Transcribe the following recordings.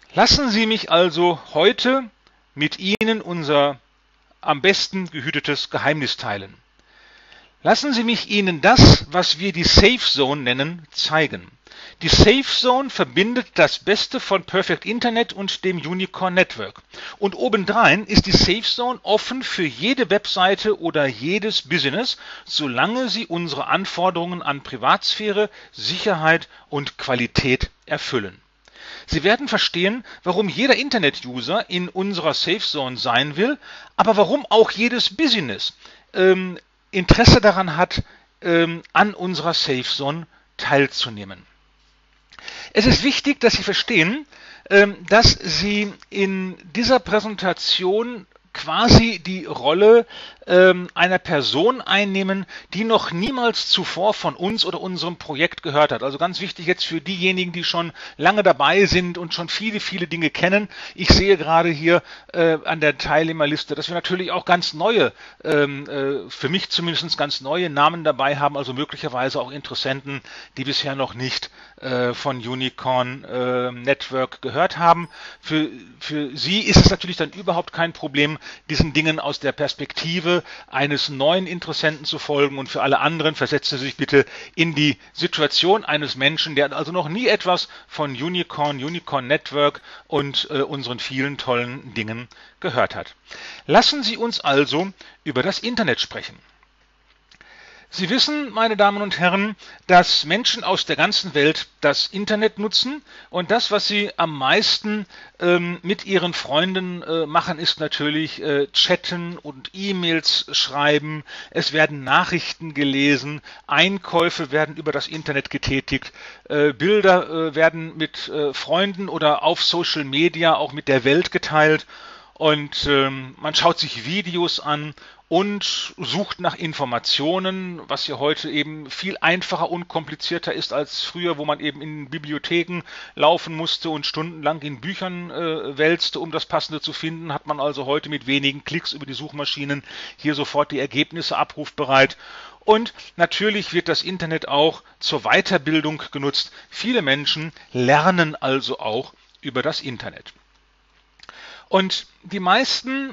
Lassen Sie mich also heute mit Ihnen unser am besten gehütetes Geheimnis teilen. Lassen Sie mich Ihnen das, was wir die Safe Zone nennen, zeigen. Die Safe Zone verbindet das Beste von Perfect Internet und dem Unicorn Network. Und obendrein ist die Safe Zone offen für jede Webseite oder jedes Business, solange sie unsere Anforderungen an Privatsphäre, Sicherheit und Qualität erfüllen. Sie werden verstehen, warum jeder Internet-User in unserer Safe Zone sein will, aber warum auch jedes Business Interesse daran hat, an unserer Safe Zone teilzunehmen. Es ist wichtig, dass Sie verstehen, dass Sie in dieser Präsentation quasi die Rolle einer Person einnehmen, die noch niemals zuvor von uns oder unserem Projekt gehört hat. Also ganz wichtig jetzt für diejenigen, die schon lange dabei sind und schon viele, viele Dinge kennen. Ich sehe gerade hier an der Teilnehmerliste, dass wir natürlich auch ganz neue, für mich zumindest ganz neue Namen dabei haben, also möglicherweise auch Interessenten, die bisher noch nicht von Unicorn Network gehört haben. Für Sie ist es natürlich dann überhaupt kein Problem, diesen Dingen aus der Perspektive eines neuen Interessenten zu folgen, und für alle anderen versetzen Sie sich bitte in die Situation eines Menschen, der also noch nie etwas von Unicorn Network und unseren vielen tollen Dingen gehört hat. Lassen Sie uns also über das Internet sprechen. Sie wissen, meine Damen und Herren, dass Menschen aus der ganzen Welt das Internet nutzen, und das, was sie am meisten mit ihren Freunden machen, ist natürlich chatten und E-Mails schreiben. Es werden Nachrichten gelesen, Einkäufe werden über das Internet getätigt, Bilder werden mit Freunden oder auf Social Media auch mit der Welt geteilt. Und man schaut sich Videos an und sucht nach Informationen, was ja heute eben viel einfacher und komplizierter ist als früher, wo man eben in Bibliotheken laufen musste und stundenlang in Büchern wälzte, um das Passende zu finden. Hat man also heute mit wenigen Klicks über die Suchmaschinen hier sofort die Ergebnisse abrufbereit. Und natürlich wird das Internet auch zur Weiterbildung genutzt. Viele Menschen lernen also auch über das Internet. Und die meisten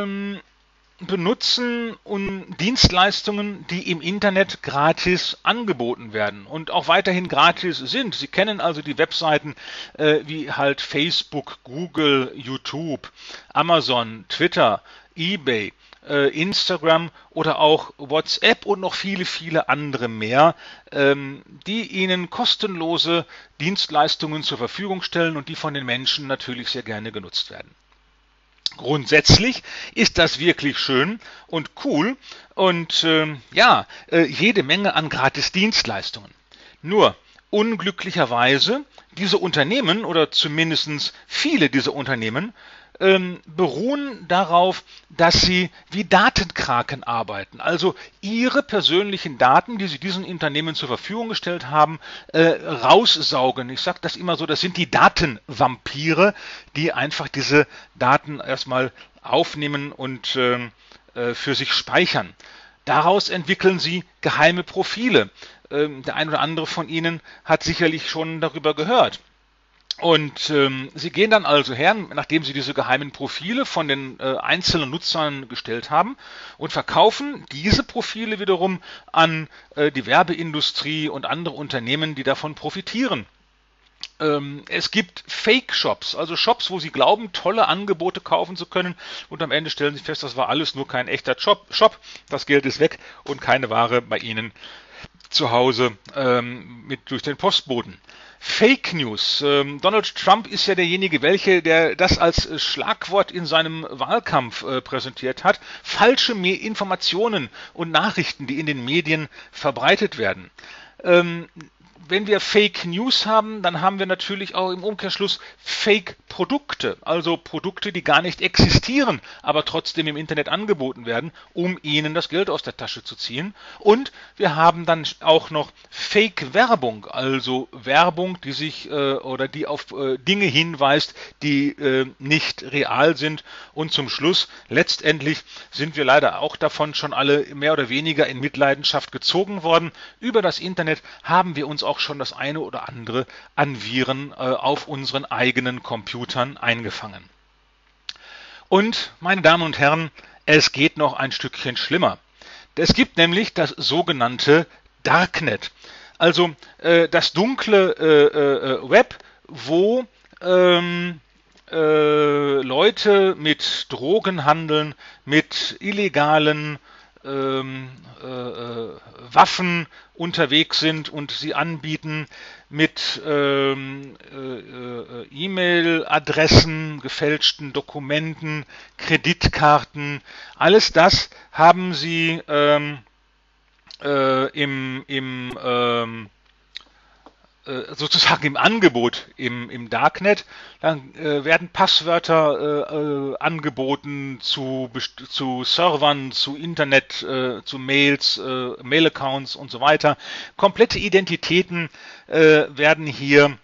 benutzen Dienstleistungen, die im Internet gratis angeboten werden und auch weiterhin gratis sind. Sie kennen also die Webseiten wie halt Facebook, Google, YouTube, Amazon, Twitter, eBay, Instagram oder auch WhatsApp und noch viele, viele andere mehr, die Ihnen kostenlose Dienstleistungen zur Verfügung stellen und die von den Menschen natürlich sehr gerne genutzt werden. Grundsätzlich ist das wirklich schön und cool und jede Menge an Gratis-Dienstleistungen. Nur unglücklicherweise, diese Unternehmen oder zumindest viele dieser Unternehmen beruhen darauf, dass sie wie Datenkraken arbeiten, also ihre persönlichen Daten, die sie diesen Unternehmen zur Verfügung gestellt haben, raussaugen. Ich sage das immer so, das sind die Datenvampire, die einfach diese Daten erstmal aufnehmen und für sich speichern. Daraus entwickeln sie geheime Profile. Der ein oder andere von Ihnen hat sicherlich schon darüber gehört. Und Sie gehen dann also her, nachdem Sie diese geheimen Profile von den einzelnen Nutzern gestellt haben, und verkaufen diese Profile wiederum an die Werbeindustrie und andere Unternehmen, die davon profitieren. Es gibt Fake-Shops, also Shops, wo Sie glauben, tolle Angebote kaufen zu können, und am Ende stellen Sie fest, das war alles nur kein echter Shop, das Geld ist weg und keine Ware bei Ihnen zu Hause durch den Postboten. Fake News. Donald Trump ist ja derjenige, der das als Schlagwort in seinem Wahlkampf präsentiert hat. Falsche Informationen und Nachrichten, die in den Medien verbreitet werden. Wenn wir Fake News haben, dann haben wir natürlich auch im Umkehrschluss Fake-Produkte, also Produkte, die gar nicht existieren, aber trotzdem im Internet angeboten werden, um ihnen das Geld aus der Tasche zu ziehen. Und wir haben dann auch noch Fake-Werbung, also Werbung, die die auf Dinge hinweist, die nicht real sind. Und zum Schluss, letztendlich sind wir leider auch davon schon alle mehr oder weniger in Mitleidenschaft gezogen worden. Über das Internet haben wir uns auch auch schon das eine oder andere an Viren auf unseren eigenen Computern eingefangen. Und, meine Damen und Herren, es geht noch ein Stückchen schlimmer. Es gibt nämlich das sogenannte Darknet, also das dunkle Web, wo Leute mit Drogenhandeln, mit illegalen Waffen unterwegs sind und sie anbieten, mit E-Mail-Adressen, gefälschten Dokumenten, Kreditkarten. Alles das haben sie sozusagen im Angebot im Darknet. Dann werden Passwörter angeboten zu Servern, zu Internet, zu Mails, Mail-Accounts und so weiter. Komplette Identitäten werden hier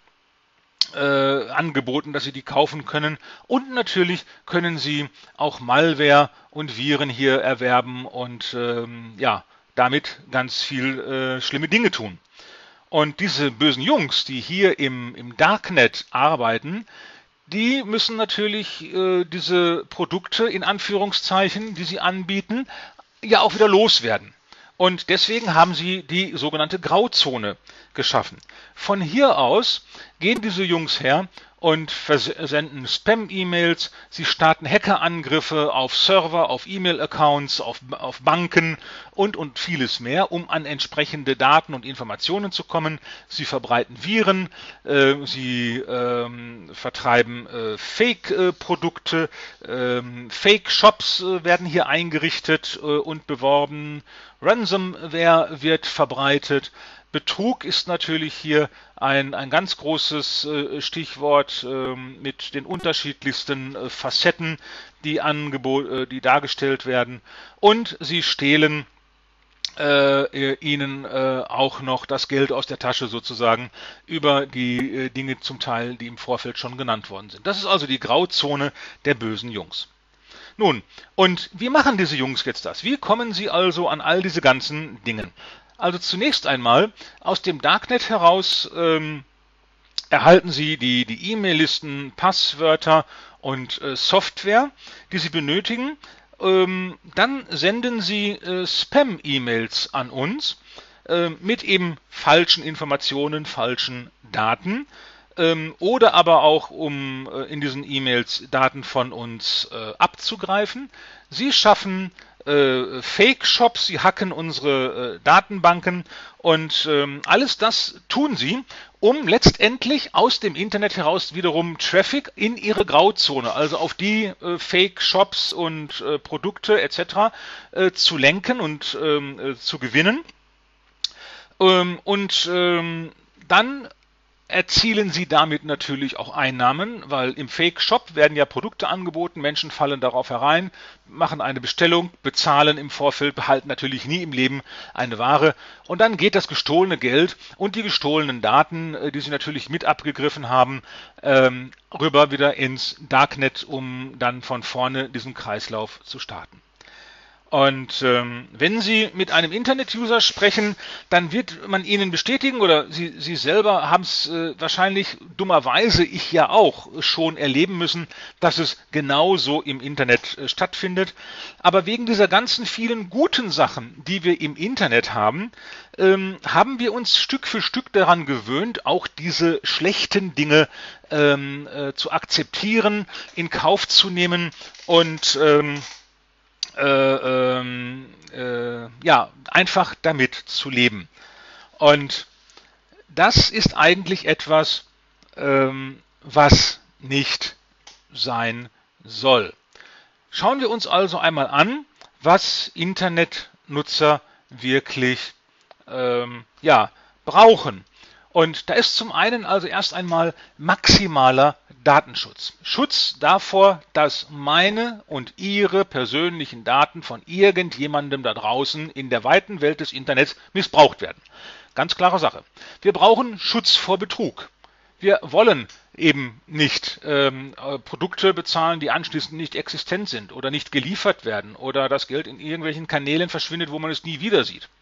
angeboten, dass Sie die kaufen können. Und natürlich können Sie auch Malware und Viren hier erwerben und ja, damit ganz viel schlimme Dinge tun. Und diese bösen Jungs, die hier im Darknet arbeiten, die müssen natürlich diese Produkte in Anführungszeichen, die sie anbieten, ja auch wieder loswerden. Und deswegen haben sie die sogenannte Grauzone geschaffen. Von hier aus gehen diese Jungs her und versenden Spam-E-Mails, sie starten Hackerangriffe auf Server, auf E-Mail-Accounts, auf Banken und vieles mehr, um an entsprechende Daten und Informationen zu kommen. Sie verbreiten Viren, sie vertreiben Fake-Produkte, Fake-Shops werden hier eingerichtet und beworben, Ransomware wird verbreitet. Betrug ist natürlich hier ein ganz großes Stichwort mit den unterschiedlichsten Facetten, die dargestellt werden. Und sie stehlen ihnen auch noch das Geld aus der Tasche sozusagen über die Dinge zum Teil, die im Vorfeld schon genannt worden sind. Das ist also die Grauzone der bösen Jungs. Nun, und wie machen diese Jungs jetzt das? Wie kommen sie also an all diese ganzen Dinge? Also zunächst einmal aus dem Darknet heraus erhalten Sie die E-Mail-Listen, Passwörter und Software, die Sie benötigen. Dann senden Sie Spam-E-Mails an uns mit eben falschen Informationen, falschen Daten. Oder aber auch, um in diesen E-Mails Daten von uns abzugreifen. Sie schaffen Fake-Shops, sie hacken unsere Datenbanken und alles das tun sie, um letztendlich aus dem Internet heraus wiederum Traffic in ihre Grauzone, also auf die Fake-Shops und Produkte etc. Zu lenken und zu gewinnen. Dann erzielen sie damit natürlich auch Einnahmen, weil im Fake-Shop werden ja Produkte angeboten, Menschen fallen darauf herein, machen eine Bestellung, bezahlen im Vorfeld, behalten natürlich nie im Leben eine Ware und dann geht das gestohlene Geld und die gestohlenen Daten, die sie natürlich mit abgegriffen haben, rüber wieder ins Darknet, um dann von vorne diesen Kreislauf zu starten. Und wenn Sie mit einem Internet-User sprechen, dann wird man Ihnen bestätigen, oder Sie selber haben es wahrscheinlich dummerweise, ich ja auch, schon erleben müssen, dass es genauso im Internet stattfindet. Aber wegen dieser ganzen vielen guten Sachen, die wir im Internet haben, haben wir uns Stück für Stück daran gewöhnt, auch diese schlechten Dinge zu akzeptieren, in Kauf zu nehmen und ja, einfach damit zu leben. Und das ist eigentlich etwas, was nicht sein soll. Schauen wir uns also einmal an, was Internetnutzer wirklich ja, brauchen. Und da ist zum einen also erst einmal maximaler Datenschutz. Schutz davor, dass meine und Ihre persönlichen Daten von irgendjemandem da draußen in der weiten Welt des Internets missbraucht werden. Ganz klare Sache. Wir brauchen Schutz vor Betrug. Wir wollen eben nicht Produkte bezahlen, die anschließend nicht existent sind oder nicht geliefert werden oder das Geld in irgendwelchen Kanälen verschwindet, wo man es nie wieder sieht.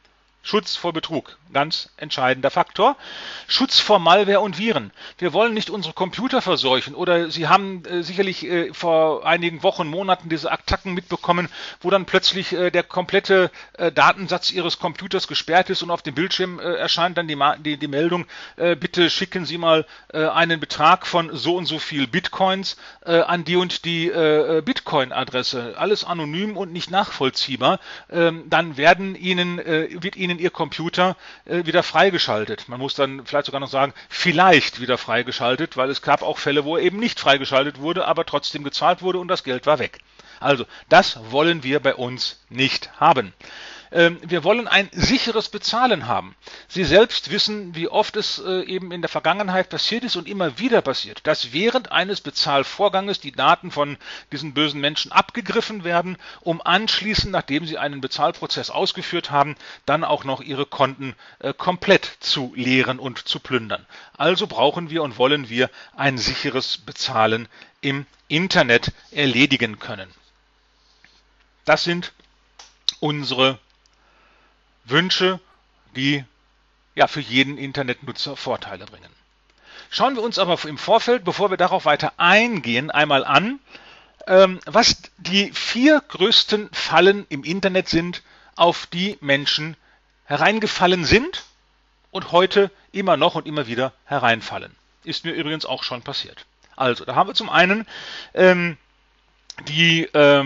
Schutz vor Betrug, ganz entscheidender Faktor. Schutz vor Malware und Viren. Wir wollen nicht unsere Computer verseuchen. Oder Sie haben sicherlich vor einigen Wochen, Monaten diese Attacken mitbekommen, wo dann plötzlich der komplette Datensatz Ihres Computers gesperrt ist und auf dem Bildschirm erscheint dann die Meldung, bitte schicken Sie mal einen Betrag von so und so viel Bitcoins an die und die Bitcoin-Adresse. Alles anonym und nicht nachvollziehbar. Dann wird Ihnen Ihr Computer wieder freigeschaltet. Man muss dann vielleicht sogar noch sagen, vielleicht wieder freigeschaltet, weil es gab auch Fälle, wo er eben nicht freigeschaltet wurde, aber trotzdem gezahlt wurde und das Geld war weg. Also, das wollen wir bei uns nicht haben. Wir wollen ein sicheres Bezahlen haben. Sie selbst wissen, wie oft es eben in der Vergangenheit passiert ist und immer wieder passiert, dass während eines Bezahlvorganges die Daten von diesen bösen Menschen abgegriffen werden, um anschließend, nachdem sie einen Bezahlprozess ausgeführt haben, dann auch noch ihre Konten komplett zu leeren und zu plündern. Also brauchen wir und wollen wir ein sicheres Bezahlen im Internet erledigen können. Das sind unsere Wünsche, die ja für jeden Internetnutzer Vorteile bringen. Schauen wir uns aber im Vorfeld, bevor wir darauf weiter eingehen, einmal an, was die 4 größten Fallen im Internet sind, auf die Menschen hereingefallen sind und heute immer noch und immer wieder hereinfallen. Ist mir übrigens auch schon passiert. Also, da haben wir zum einen die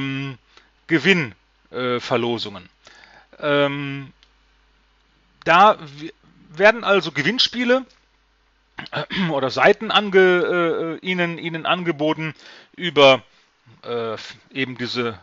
Gewinnverlosungen. Da werden also Gewinnspiele oder Seiten Ihnen angeboten über eben diese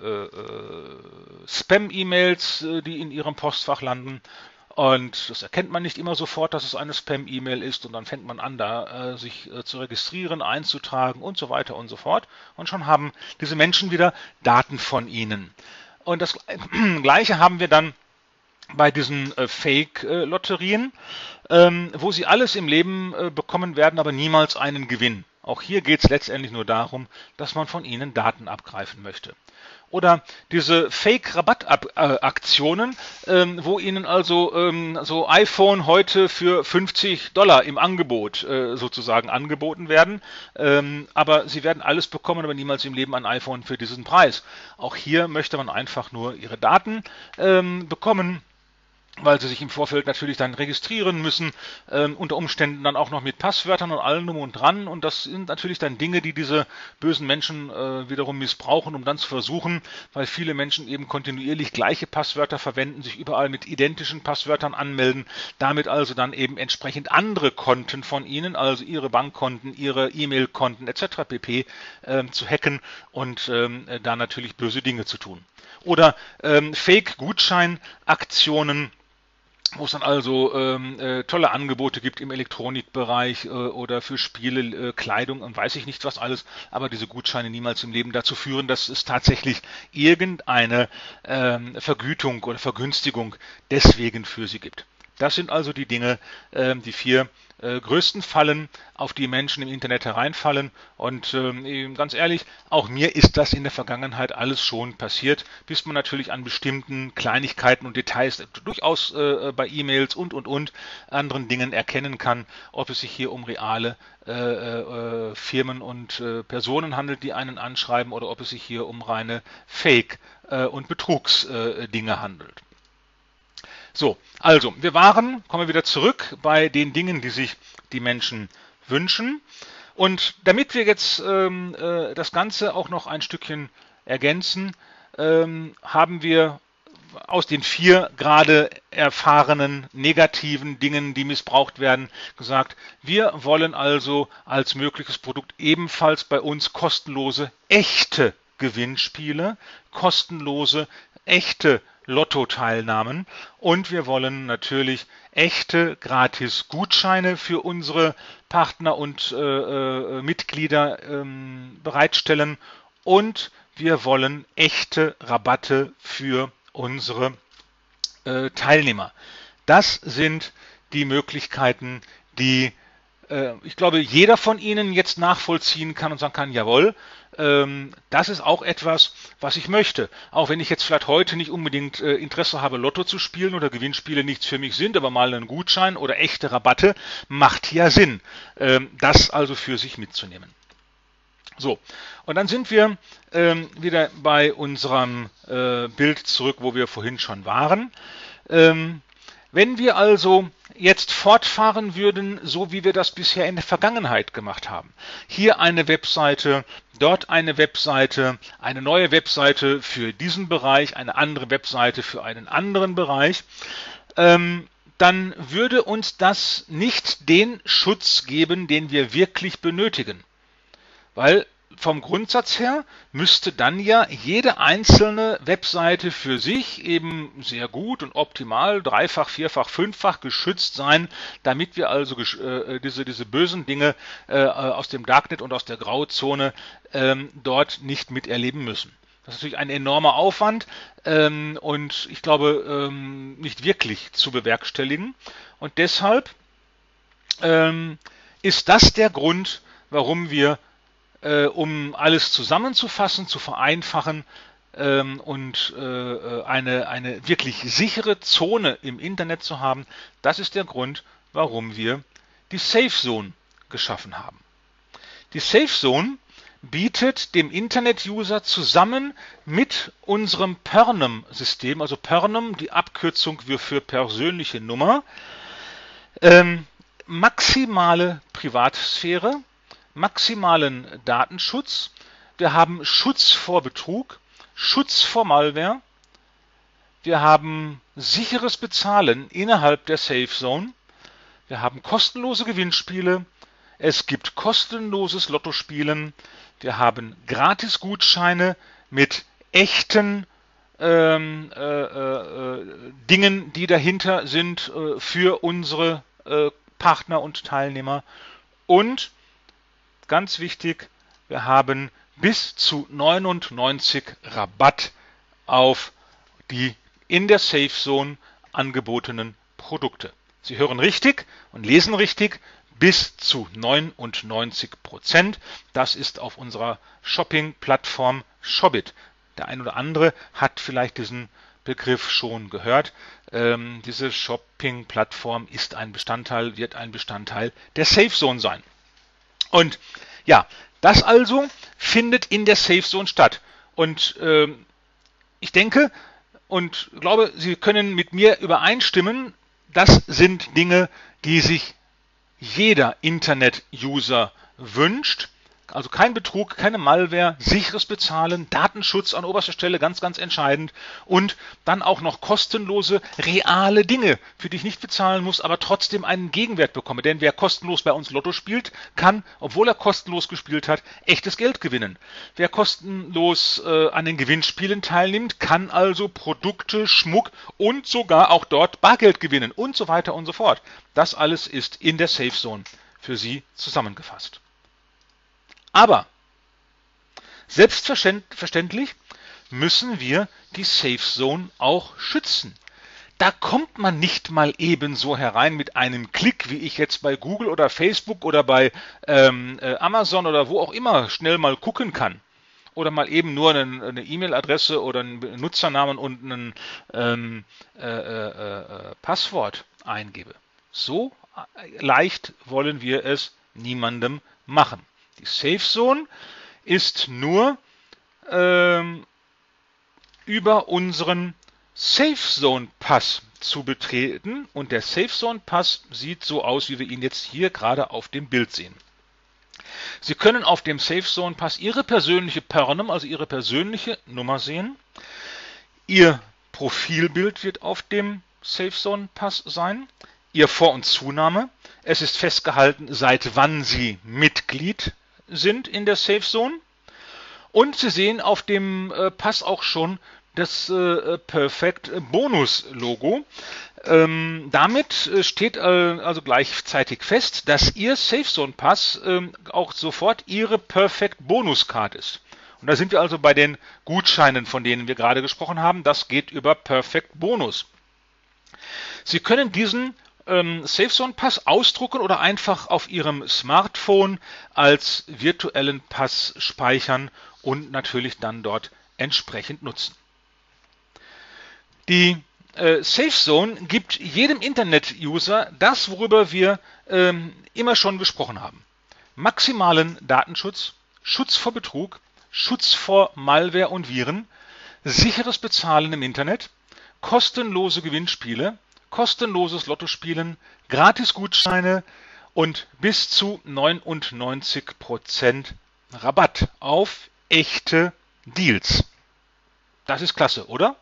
Spam-E-Mails, die in Ihrem Postfach landen. Und das erkennt man nicht immer sofort, dass es eine Spam-E-Mail ist. Und dann fängt man an, da sich zu registrieren, einzutragen und so weiter und so fort. Und schon haben diese Menschen wieder Daten von Ihnen. Und das Gleiche haben wir dann bei diesen Fake-Lotterien, wo Sie alles im Leben bekommen werden, aber niemals einen Gewinn. Auch hier geht es letztendlich nur darum, dass man von Ihnen Daten abgreifen möchte. Oder diese Fake-Rabattaktionen, wo Ihnen also so iPhone heute für $50 im Angebot sozusagen angeboten werden. Aber Sie werden alles bekommen, aber niemals im Leben ein iPhone für diesen Preis. Auch hier möchte man einfach nur Ihre Daten bekommen, weil sie sich im Vorfeld natürlich dann registrieren müssen, unter Umständen dann auch noch mit Passwörtern und allem drum und dran. Und das sind natürlich dann Dinge, die diese bösen Menschen wiederum missbrauchen, um dann zu versuchen, weil viele Menschen eben kontinuierlich gleiche Passwörter verwenden, sich überall mit identischen Passwörtern anmelden, damit also dann eben entsprechend andere Konten von ihnen, also ihre Bankkonten, ihre E-Mail-Konten etc. pp. Zu hacken und da natürlich böse Dinge zu tun. Oder Fake-Gutscheinaktionen, wo es dann also tolle Angebote gibt im Elektronikbereich oder für Spiele, Kleidung und weiß ich nicht was alles, aber diese Gutscheine niemals im Leben dazu führen, dass es tatsächlich irgendeine Vergütung oder Vergünstigung deswegen für sie gibt. Das sind also die Dinge, die 4 größten Fallen, auf die Menschen im Internet hereinfallen. Und ganz ehrlich, auch mir ist das in der Vergangenheit alles schon passiert, bis man natürlich an bestimmten Kleinigkeiten und Details durchaus bei E-Mails und anderen Dingen erkennen kann, ob es sich hier um reale Firmen und Personen handelt, die einen anschreiben, oder ob es sich hier um reine Fake- und Betrugsdinge handelt. So, also, kommen wir wieder zurück bei den Dingen, die sich die Menschen wünschen. Und damit wir jetzt das Ganze auch noch ein Stückchen ergänzen, haben wir aus den 4 gerade erfahrenen negativen Dingen, die missbraucht werden, gesagt, wir wollen also als mögliches Produkt ebenfalls bei uns kostenlose, echte Gewinnspiele, kostenlose, echte Lottoteilnahmen, und wir wollen natürlich echte Gratis-Gutscheine für unsere Partner und Mitglieder bereitstellen, und wir wollen echte Rabatte für unsere Teilnehmer. Das sind die Möglichkeiten, die ich glaube, jeder von Ihnen jetzt nachvollziehen kann und sagen kann, jawohl, das ist auch etwas, was ich möchte. Auch wenn ich jetzt vielleicht heute nicht unbedingt Interesse habe, Lotto zu spielen oder Gewinnspiele nichts für mich sind, aber mal einen Gutschein oder echte Rabatte macht ja Sinn, das also für sich mitzunehmen. So, und dann sind wir wieder bei unserem Bild zurück, wo wir vorhin schon waren. Wenn wir also jetzt fortfahren würden, so wie wir das bisher in der Vergangenheit gemacht haben, hier eine Webseite, dort eine Webseite, eine neue Webseite für diesen Bereich, eine andere Webseite für einen anderen Bereich, dann würde uns das nicht den Schutz geben, den wir wirklich benötigen. Weil vom Grundsatz her müsste dann ja jede einzelne Webseite für sich eben sehr gut und optimal, dreifach, vierfach, fünffach geschützt sein, damit wir also diese bösen Dinge aus dem Darknet und aus der Grauzone dort nicht miterleben müssen. Das ist natürlich ein enormer Aufwand und ich glaube nicht wirklich zu bewerkstelligen. Und deshalb ist das der Grund, warum wir um alles zusammenzufassen, zu vereinfachen und eine wirklich sichere Zone im Internet zu haben, das ist der Grund, warum wir die Safe Zone geschaffen haben. Die Safe Zone bietet dem Internet-User zusammen mit unserem Pernem-System, also Pernem, die Abkürzung für persönliche Nummer, maximale Privatsphäre, maximalen Datenschutz, wir haben Schutz vor Betrug, Schutz vor Malware, wir haben sicheres Bezahlen innerhalb der Safe Zone, wir haben kostenlose Gewinnspiele, es gibt kostenloses Lottospielen, wir haben Gratis-Gutscheine mit echten Dingen, die dahinter sind für unsere Partner und Teilnehmer und ganz wichtig, wir haben bis zu 99 Rabatt auf die in der Safe Zone angebotenen Produkte. Sie hören richtig und lesen richtig, bis zu 99%. Das ist auf unserer Shopping-Plattform Shobit. Der ein oder andere hat vielleicht diesen Begriff schon gehört. Diese Shopping-Plattform ist wird ein Bestandteil der Safe Zone sein. Und ja, das also findet in der Safe Zone statt. Und ich denke und glaube, Sie können mit mir übereinstimmen, das sind Dinge, die sich jeder Internet-User wünscht. Also kein Betrug, keine Malware, sicheres Bezahlen, Datenschutz an oberster Stelle, ganz, ganz entscheidend. Und dann auch noch kostenlose, reale Dinge, für die ich nicht bezahlen muss, aber trotzdem einen Gegenwert bekomme. Denn wer kostenlos bei uns Lotto spielt, kann, obwohl er kostenlos gespielt hat, echtes Geld gewinnen. Wer kostenlos an den Gewinnspielen teilnimmt, kann also Produkte, Schmuck und sogar auch dort Bargeld gewinnen und so weiter und so fort. Das alles ist in der Safe Zone für Sie zusammengefasst. Aber selbstverständlich müssen wir die Safe Zone auch schützen. Da kommt man nicht mal ebenso herein mit einem Klick, wie ich jetzt bei Google oder Facebook oder bei Amazon oder wo auch immer schnell mal gucken kann. Oder mal eben nur eine E-Mail-Adresse oder einen Nutzernamen und ein Passwort eingebe. So leicht wollen wir es niemandem machen. Die Safe Zone ist nur über unseren Safe Zone Pass zu betreten und der Safe Zone Pass sieht so aus, wie wir ihn jetzt hier gerade auf dem Bild sehen. Sie können auf dem Safe Zone Pass Ihre persönliche Pernem, also Ihre persönliche Nummer sehen. Ihr Profilbild wird auf dem Safe Zone Pass sein. Ihr Vor- und Zunahme. Es ist festgehalten, seit wann Sie Mitglied sind in der Safe Zone. Und Sie sehen auf dem Pass auch schon das Perfect Bonus Logo. Damit steht also gleichzeitig fest, dass Ihr Safe Zone Pass auch sofort Ihre Perfect Bonus Card ist. Und da sind wir also bei den Gutscheinen, von denen wir gerade gesprochen haben. Das geht über Perfect Bonus. Sie können diesen SafeZone-Pass ausdrucken oder einfach auf Ihrem Smartphone als virtuellen Pass speichern und natürlich dann dort entsprechend nutzen. Die SafeZone gibt jedem Internet-User das, worüber wir immer schon gesprochen haben. Maximalen Datenschutz, Schutz vor Betrug, Schutz vor Malware und Viren, sicheres Bezahlen im Internet, kostenlose Gewinnspiele, kostenloses Lottospielen, Gratis-Gutscheine und bis zu 99% Rabatt auf echte Deals. Das ist klasse, oder?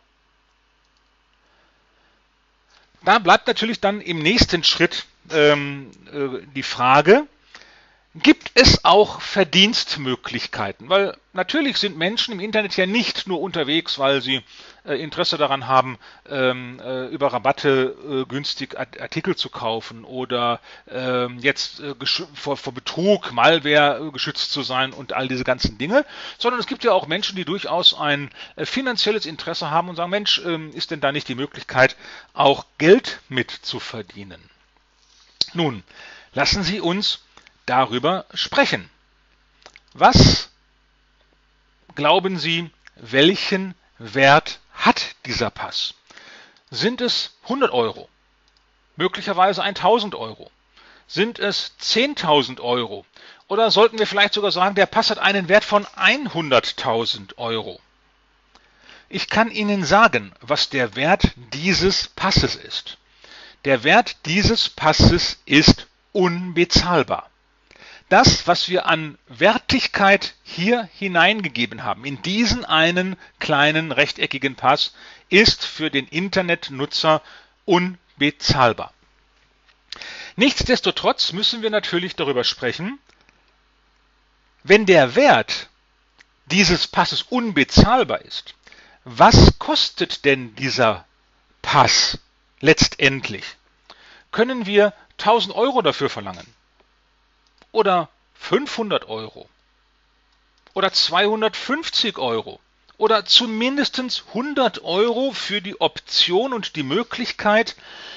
Da bleibt natürlich dann im nächsten Schritt die Frage, gibt es auch Verdienstmöglichkeiten? Weil natürlich sind Menschen im Internet ja nicht nur unterwegs, weil sie Interesse daran haben, über Rabatte günstig Artikel zu kaufen oder jetzt vor Betrug, Malware geschützt zu sein und all diese ganzen Dinge, sondern es gibt ja auch Menschen, die durchaus ein finanzielles Interesse haben und sagen, Mensch, ist denn da nicht die Möglichkeit, auch Geld mit zu verdienen? Nun, lassen Sie uns darüber sprechen. Was glauben Sie, welchen Wert hat dieser Pass? Sind es 100 Euro? Möglicherweise 1000 Euro? Sind es 10.000 Euro? Oder sollten wir vielleicht sogar sagen, der Pass hat einen Wert von 100.000 Euro? Ich kann Ihnen sagen, was der Wert dieses Passes ist. Der Wert dieses Passes ist unbezahlbar. Das, was wir an Wertigkeit hier hineingegeben haben, in diesen einen kleinen rechteckigen Pass, ist für den Internetnutzer unbezahlbar. Nichtsdestotrotz müssen wir natürlich darüber sprechen, wenn der Wert dieses Passes unbezahlbar ist, was kostet denn dieser Pass letztendlich? Können wir 1000 Euro dafür verlangen? Oder 500 Euro? Oder 250 Euro? Oder zumindest 100 Euro für die Option und die Möglichkeit,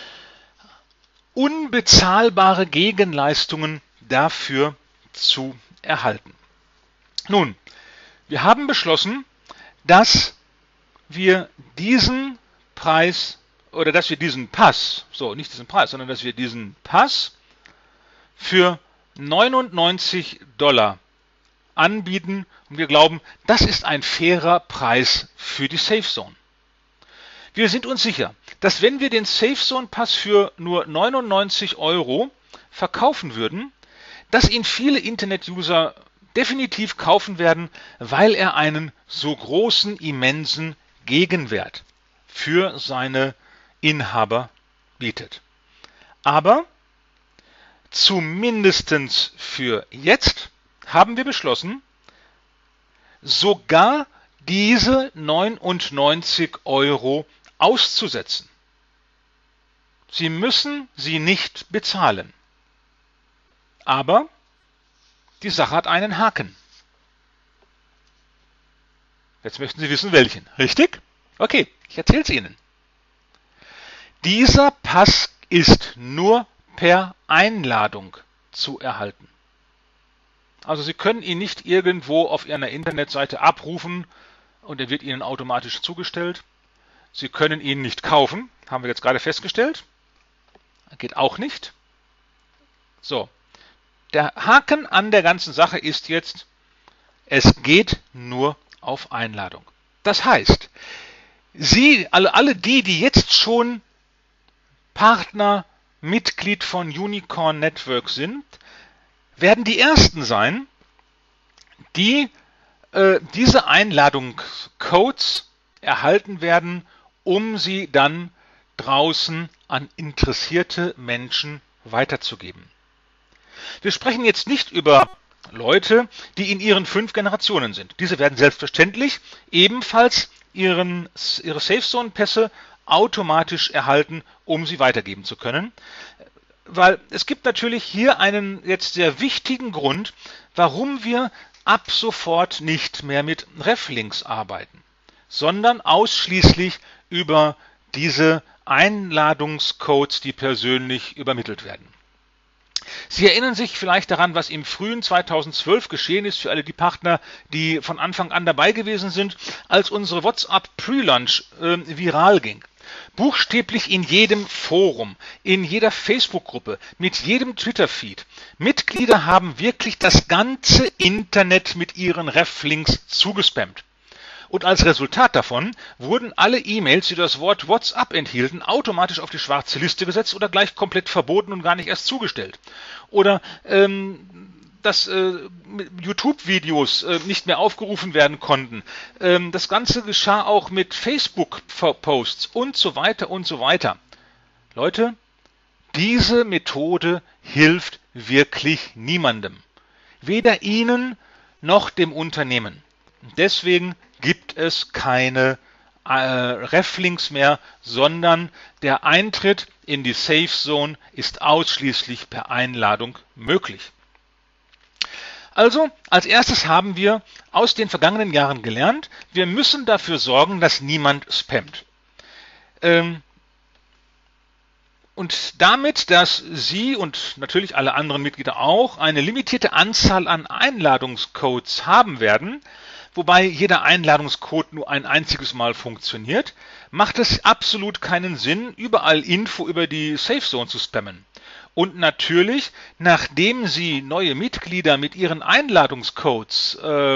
unbezahlbare Gegenleistungen dafür zu erhalten. Nun, wir haben beschlossen, dass wir diesen Preis oder dass wir diesen Pass, so nicht diesen Preis, sondern dass wir diesen Pass für 99 $ anbieten und wir glauben, das ist ein fairer Preis für die SafeZone. Wir sind uns sicher, dass wenn wir den SafeZone Pass für nur 99 Euro verkaufen würden, dass ihn viele Internet-User definitiv kaufen werden, weil er einen so großen, immensen Gegenwert für seine Inhaber bietet. Aber zumindest für jetzt haben wir beschlossen, sogar diese 99 Euro auszusetzen. Sie müssen sie nicht bezahlen. Aber die Sache hat einen Haken. Jetzt möchten Sie wissen, welchen. Richtig? Okay, ich erzähle es Ihnen. Dieser Pass ist nur per Einladung zu erhalten. Also Sie können ihn nicht irgendwo auf Ihrer Internetseite abrufen und er wird Ihnen automatisch zugestellt. Sie können ihn nicht kaufen, haben wir jetzt gerade festgestellt. Geht auch nicht. So, der Haken an der ganzen Sache ist jetzt, es geht nur auf Einladung. Das heißt, Sie, alle die jetzt schon Partner, Mitglied von Unicorn Network sind, werden die Ersten sein, die diese Einladungscodes erhalten werden, um sie dann draußen an interessierte Menschen weiterzugeben. Wir sprechen jetzt nicht über Leute, die in ihren 5 Generationen sind. Diese werden selbstverständlich ebenfalls ihre SafeZone-Pässe automatisch erhalten, um sie weitergeben zu können. Weil es gibt natürlich hier einen jetzt sehr wichtigen Grund, warum wir ab sofort nicht mehr mit Reflinks arbeiten, sondern ausschließlich über diese Einladungscodes, die persönlich übermittelt werden. Sie erinnern sich vielleicht daran, was im frühen 2012 geschehen ist, für alle die Partner, die von Anfang an dabei gewesen sind, als unsere WhatsApp Pre-Launch viral ging. Buchstäblich in jedem Forum, in jeder Facebook-Gruppe, mit jedem Twitter-Feed. Mitglieder haben wirklich das ganze Internet mit ihren Reflinks zugespammt. Und als Resultat davon wurden alle E-Mails, die das Wort WhatsApp enthielten, automatisch auf die schwarze Liste gesetzt oder gleich komplett verboten und gar nicht erst zugestellt. Oder dass YouTube-Videos nicht mehr aufgerufen werden konnten. Das Ganze geschah auch mit Facebook-Posts und so weiter und so weiter. Leute, diese Methode hilft wirklich niemandem. Weder Ihnen noch dem Unternehmen. Deswegen gibt es keine Reflinks mehr, sondern der Eintritt in die Safe Zone ist ausschließlich per Einladung möglich. Also, als erstes haben wir aus den vergangenen Jahren gelernt, wir müssen dafür sorgen, dass niemand spammt. Und damit, dass Sie und natürlich alle anderen Mitglieder auch eine limitierte Anzahl an Einladungscodes haben werden, wobei jeder Einladungscode nur ein einziges Mal funktioniert, macht es absolut keinen Sinn, überall Info über die Safe Zone zu spammen. Und natürlich, nachdem Sie neue Mitglieder mit Ihren Einladungscodes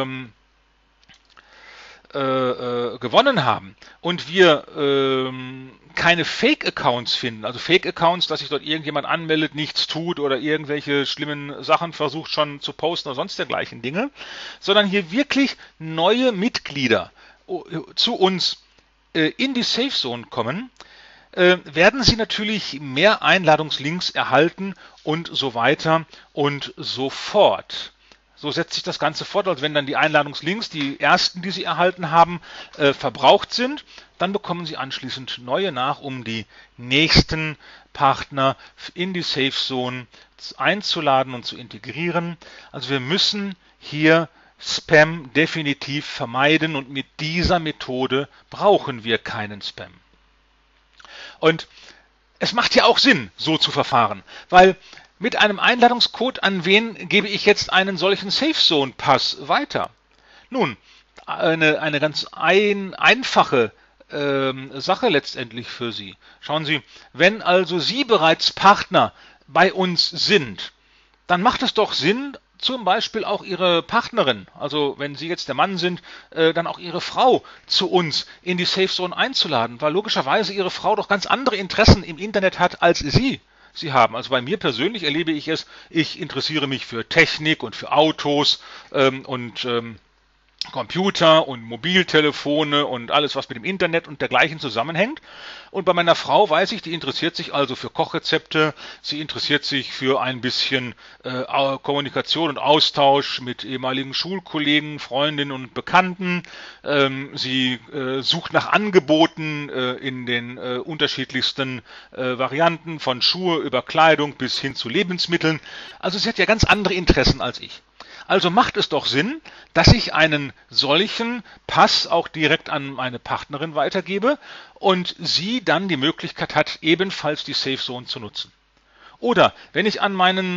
gewonnen haben und wir keine Fake-Accounts finden, also Fake-Accounts, dass sich dort irgendjemand anmeldet, nichts tut oder irgendwelche schlimmen Sachen versucht schon zu posten oder sonst dergleichen Dinge, sondern hier wirklich neue Mitglieder zu uns in die Safe Zone kommen, werden Sie natürlich mehr Einladungslinks erhalten und so weiter und so fort. So setzt sich das Ganze fort, als wenn dann die Einladungslinks, die ersten, die Sie erhalten haben, verbraucht sind, dann bekommen Sie anschließend neue nach, um die nächsten Partner in die Safe Zone einzuladen und zu integrieren. Also wir müssen hier Spam definitiv vermeiden und mit dieser Methode brauchen wir keinen Spam. Und es macht ja auch Sinn, so zu verfahren, weil mit einem Einladungscode, an wen gebe ich jetzt einen solchen Safe Zone Pass weiter? Nun, eine ganz einfache Sache letztendlich für Sie. Schauen Sie, wenn also Sie bereits Partner bei uns sind, dann macht es doch Sinn, zum Beispiel auch Ihre Partnerin, also wenn Sie jetzt der Mann sind, dann auch Ihre Frau zu uns in die Safe Zone einzuladen, weil logischerweise Ihre Frau doch ganz andere Interessen im Internet hat als Sie haben. Also bei mir persönlich erlebe ich es, ich interessiere mich für Technik und für Autos und Computer und Mobiltelefone und alles, was mit dem Internet und dergleichen zusammenhängt. Und bei meiner Frau weiß ich, die interessiert sich also für Kochrezepte, sie interessiert sich für ein bisschen Kommunikation und Austausch mit ehemaligen Schulkollegen, Freundinnen und Bekannten. Sie sucht nach Angeboten in den unterschiedlichsten Varianten, von Schuhe über Kleidung bis hin zu Lebensmitteln. Also sie hat ja ganz andere Interessen als ich. Also macht es doch Sinn, dass ich einen solchen Pass auch direkt an meine Partnerin weitergebe und sie dann die Möglichkeit hat, ebenfalls die Safe Zone zu nutzen. Oder wenn ich an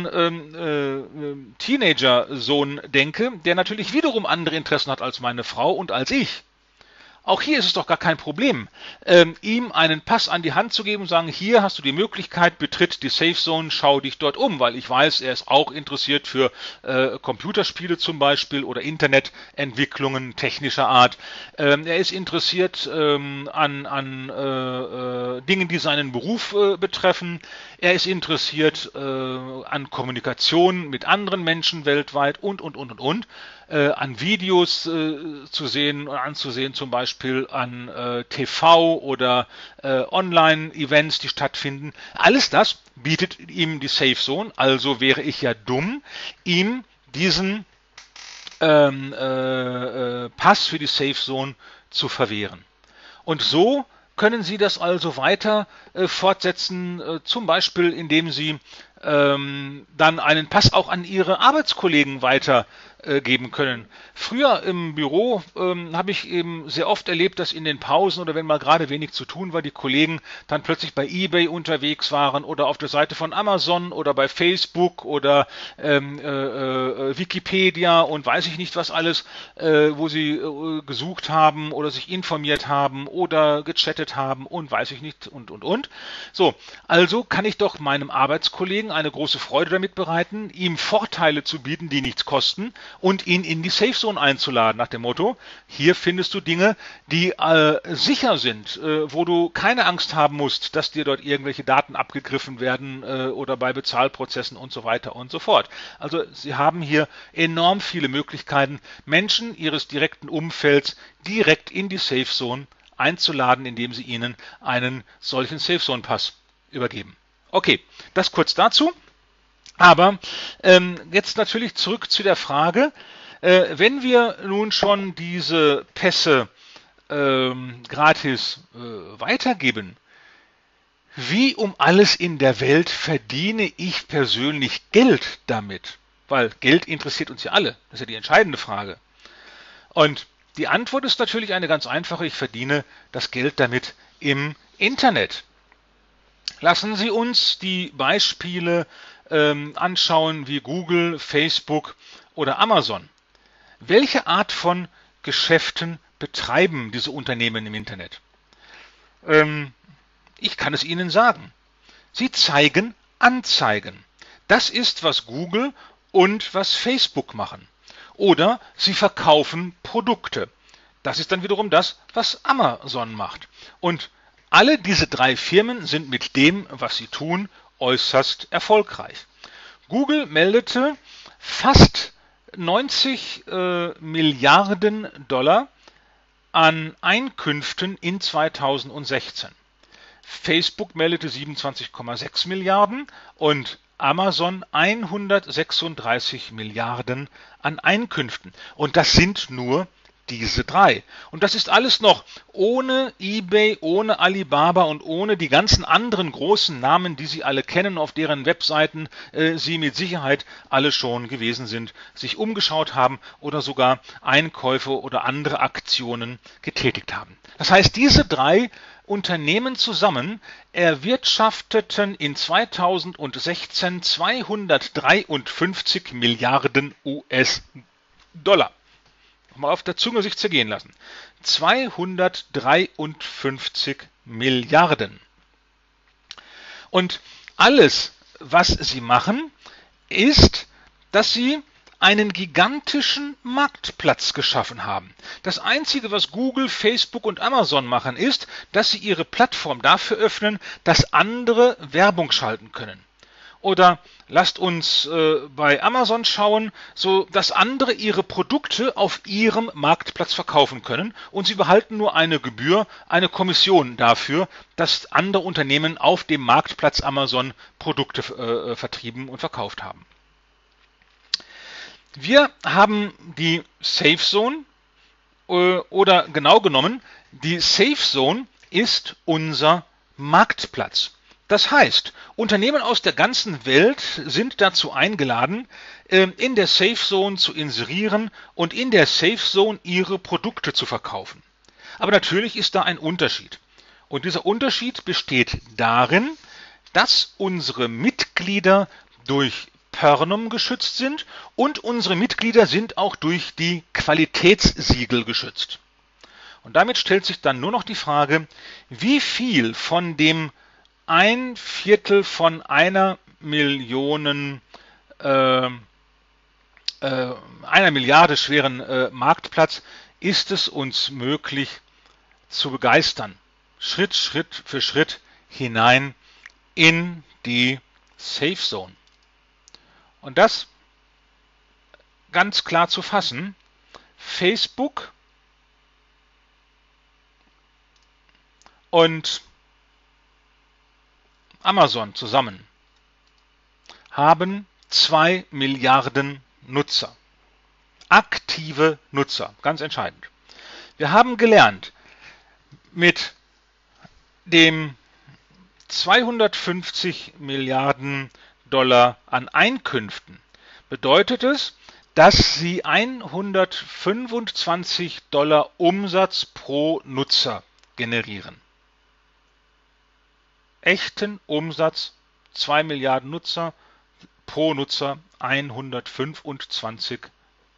meinen Teenager-Sohn denke, der natürlich wiederum andere Interessen hat als meine Frau und als ich. Auch hier ist es doch gar kein Problem, ihm einen Pass an die Hand zu geben und sagen, hier hast du die Möglichkeit, betritt die Safe Zone, schau dich dort um, weil ich weiß, er ist auch interessiert für Computerspiele zum Beispiel oder Internetentwicklungen technischer Art. Er ist interessiert an Dingen, die seinen Beruf betreffen. Er ist interessiert an Kommunikation mit anderen Menschen weltweit und. An Videos zu sehen und anzusehen, zum Beispiel an TV oder Online-Events, die stattfinden. Alles das bietet ihm die Safe Zone, also wäre ich ja dumm, ihm diesen Pass für die Safe Zone zu verwehren. Und so können Sie das also weiter fortsetzen, zum Beispiel indem Sie dann einen Pass auch an Ihre Arbeitskollegen weiter geben können. Früher im Büro habe ich eben sehr oft erlebt, dass in den Pausen oder wenn mal gerade wenig zu tun war, die Kollegen dann plötzlich bei eBay unterwegs waren oder auf der Seite von Amazon oder bei Facebook oder Wikipedia und weiß ich nicht was alles, wo sie gesucht haben oder sich informiert haben oder gechattet haben und weiß ich nicht und. So, also kann ich doch meinem Arbeitskollegen eine große Freude damit bereiten, ihm Vorteile zu bieten, die nichts kosten und ihn in die Safe Zone einzuladen nach dem Motto, hier findest du Dinge, die sicher sind, wo du keine Angst haben musst, dass dir dort irgendwelche Daten abgegriffen werden oder bei Bezahlprozessen und so weiter und so fort. Also Sie haben hier enorm viele Möglichkeiten, Menschen Ihres direkten Umfelds direkt in die Safe Zone einzuladen, indem Sie ihnen einen solchen Safe Zone Pass übergeben. Okay, das kurz dazu. Aber jetzt natürlich zurück zu der Frage, wenn wir nun schon diese Pässe gratis weitergeben, wie um alles in der Welt verdiene ich persönlich Geld damit? Weil Geld interessiert uns ja alle. Das ist ja die entscheidende Frage. Und die Antwort ist natürlich eine ganz einfache. Ich verdiene das Geld damit im Internet. Lassen Sie uns die Beispiele anschauen wie Google, Facebook oder Amazon. Welche Art von Geschäften betreiben diese Unternehmen im Internet? Ich kann es Ihnen sagen. Sie zeigen Anzeigen. Das ist, was Google und was Facebook machen. Oder sie verkaufen Produkte. Das ist dann wiederum das, was Amazon macht. Und alle diese drei Firmen sind mit dem, was sie tun, äußerst erfolgreich. Google meldete fast 90 Milliarden Dollar an Einkünften in 2016. Facebook meldete 27,6 Milliarden und Amazon 136 Milliarden an Einkünften. Und das sind nur diese drei. Und das ist alles noch ohne eBay, ohne Alibaba und ohne die ganzen anderen großen Namen, die Sie alle kennen, auf deren Webseiten Sie mit Sicherheit alle schon gewesen sind, sich umgeschaut haben oder sogar Einkäufe oder andere Aktionen getätigt haben. Das heißt, diese drei Unternehmen zusammen erwirtschafteten in 2016 253 Milliarden US-Dollar. Mal auf der Zunge sich zergehen lassen. 253 Milliarden. Und alles, was sie machen, ist, dass sie einen gigantischen Marktplatz geschaffen haben. Das Einzige, was Google, Facebook und Amazon machen, ist, dass sie ihre Plattform dafür öffnen, dass andere Werbung schalten können. Oder lasst uns bei Amazon schauen, so dass andere ihre Produkte auf ihrem Marktplatz verkaufen können und sie behalten nur eine Gebühr, eine Kommission dafür, dass andere Unternehmen auf dem Marktplatz Amazon Produkte vertrieben und verkauft haben. Wir haben die Safe Zone oder genau genommen, die Safe Zone ist unser Marktplatz. Das heißt, Unternehmen aus der ganzen Welt sind dazu eingeladen, in der Safe Zone zu inserieren und in der Safe Zone ihre Produkte zu verkaufen. Aber natürlich ist da ein Unterschied. Und dieser Unterschied besteht darin, dass unsere Mitglieder durch Pernom geschützt sind und unsere Mitglieder sind auch durch die Qualitätssiegel geschützt. Und damit stellt sich dann nur noch die Frage, wie viel von dem 1/4 von einer Milliarde schweren Marktplatz ist es uns möglich zu begeistern, Schritt für Schritt hinein in die Safe Zone. Und das ganz klar zu fassen, Facebook und Amazon zusammen haben 2 Milliarden Nutzer. Aktive Nutzer, ganz entscheidend. Wir haben gelernt, mit dem 250 Milliarden Dollar an Einkünften bedeutet es, dass sie $125 Umsatz pro Nutzer generieren. Echten Umsatz, 2 Milliarden Nutzer, pro Nutzer $125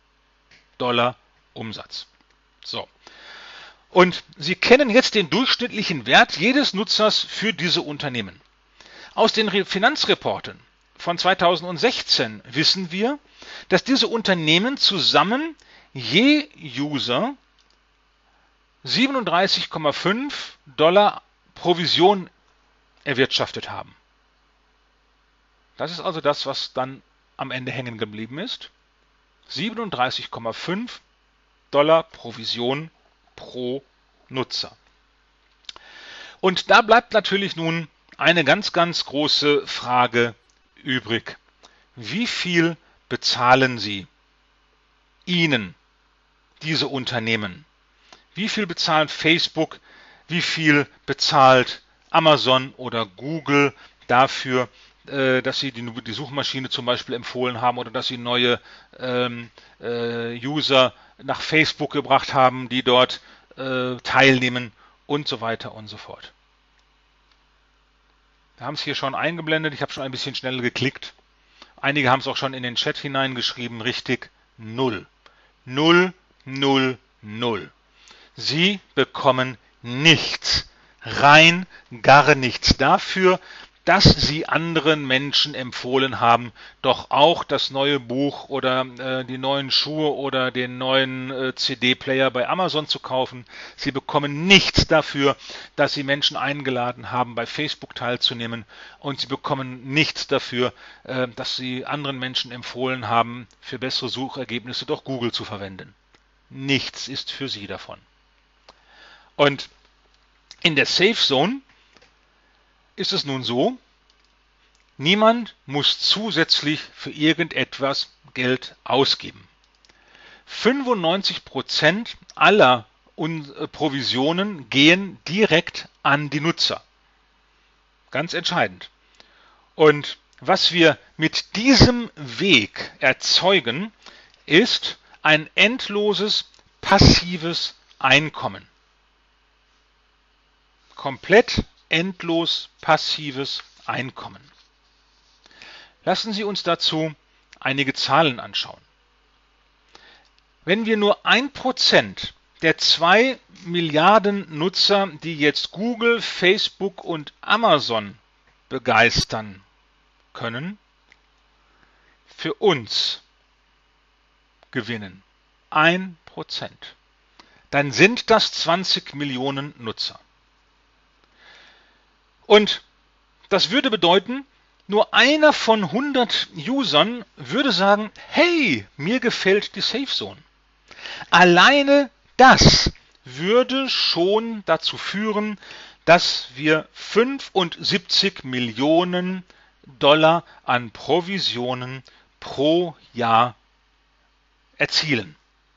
Umsatz. So. Und Sie kennen jetzt den durchschnittlichen Wert jedes Nutzers für diese Unternehmen. Aus den Finanzreporten von 2016 wissen wir, dass diese Unternehmen zusammen je User $37,5 Provision erwirtschaftet haben. Das ist also das, was dann am Ende hängen geblieben ist. $37,5 Provision pro Nutzer. Und da bleibt natürlich nun eine ganz, ganz große Frage übrig. Wie viel bezahlen Sie Ihnen, diese Unternehmen? Wie viel bezahlt Facebook? Wie viel bezahlt Amazon oder Google dafür, dass sie die Suchmaschine zum Beispiel empfohlen haben oder dass sie neue User nach Facebook gebracht haben, die dort teilnehmen und so weiter und so fort. Wir haben es hier schon eingeblendet, ich habe schon ein bisschen schneller geklickt. Einige haben es auch schon in den Chat hineingeschrieben, richtig, 0. 0, 0, 0. Sie bekommen nichts, rein gar nichts dafür, dass Sie anderen Menschen empfohlen haben, doch auch das neue Buch oder die neuen Schuhe oder den neuen CD-Player bei Amazon zu kaufen. Sie bekommen nichts dafür, dass Sie Menschen eingeladen haben, bei Facebook teilzunehmen, und Sie bekommen nichts dafür, dass Sie anderen Menschen empfohlen haben, für bessere Suchergebnisse doch Google zu verwenden. Nichts ist für Sie davon. Und in der Safe Zone ist es nun so, niemand muss zusätzlich für irgendetwas Geld ausgeben. 95% aller Provisionen gehen direkt an die Nutzer. Ganz entscheidend. Und was wir mit diesem Weg erzeugen, ist ein endloses passives Einkommen. Komplett endlos passives Einkommen. Lassen Sie uns dazu einige Zahlen anschauen. Wenn wir nur 1% der 2 Milliarden Nutzer, die jetzt Google, Facebook und Amazon begeistern können, für uns gewinnen, 1%, dann sind das 20 Millionen Nutzer. Und das würde bedeuten, nur einer von 100 Usern würde sagen, hey, mir gefällt die Safe Zone. Alleine das würde schon dazu führen, dass wir 75 Millionen Dollar an Provisionen pro Jahr erzielen.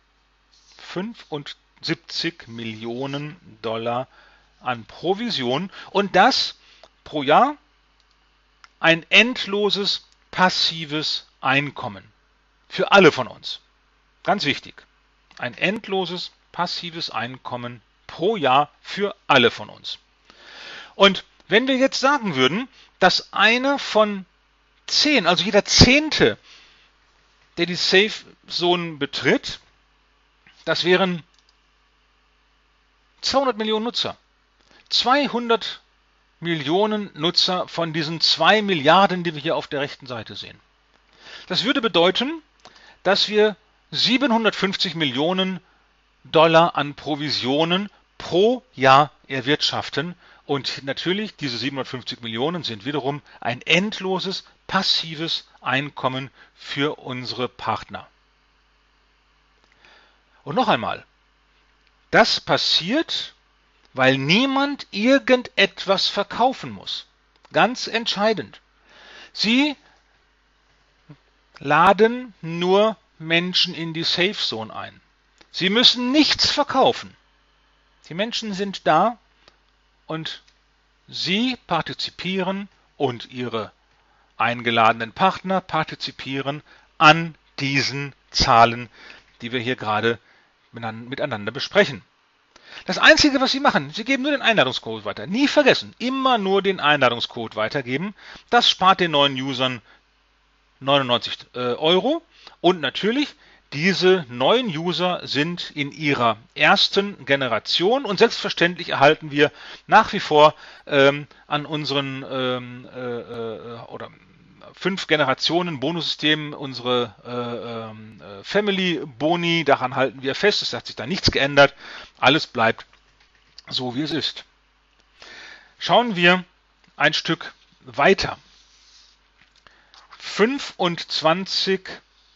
75 Millionen Dollar an Provision, und das pro Jahr ein endloses passives Einkommen für alle von uns. Ganz wichtig. Ein endloses passives Einkommen pro Jahr für alle von uns. Und wenn wir jetzt sagen würden, dass einer von 10, also jeder Zehnte, der die Safe Zone betritt, das wären 200 Millionen Nutzer. 200 Millionen Nutzer von diesen 2 Milliarden, die wir hier auf der rechten Seite sehen. Das würde bedeuten, dass wir 750 Millionen Dollar an Provisionen pro Jahr erwirtschaften. Und natürlich, diese 750 Millionen sind wiederum ein endloses, passives Einkommen für unsere Partner. Und noch einmal, das passiert, weil niemand irgendetwas verkaufen muss. Ganz entscheidend. Sie laden nur Menschen in die Safe Zone ein. Sie müssen nichts verkaufen. Die Menschen sind da und Sie partizipieren und Ihre eingeladenen Partner partizipieren an diesen Zahlen, die wir hier gerade miteinander besprechen. Das Einzige, was Sie machen, Sie geben nur den Einladungscode weiter. Nie vergessen, immer nur den Einladungscode weitergeben. Das spart den neuen Usern 99 Euro. Und natürlich, diese neuen User sind in ihrer ersten Generation und selbstverständlich erhalten wir nach wie vor an unseren oder 5 Generationen Bonussystemen unsere Family Boni, daran halten wir fest, es hat sich da nichts geändert, alles bleibt so wie es ist. Schauen wir ein Stück weiter. 25%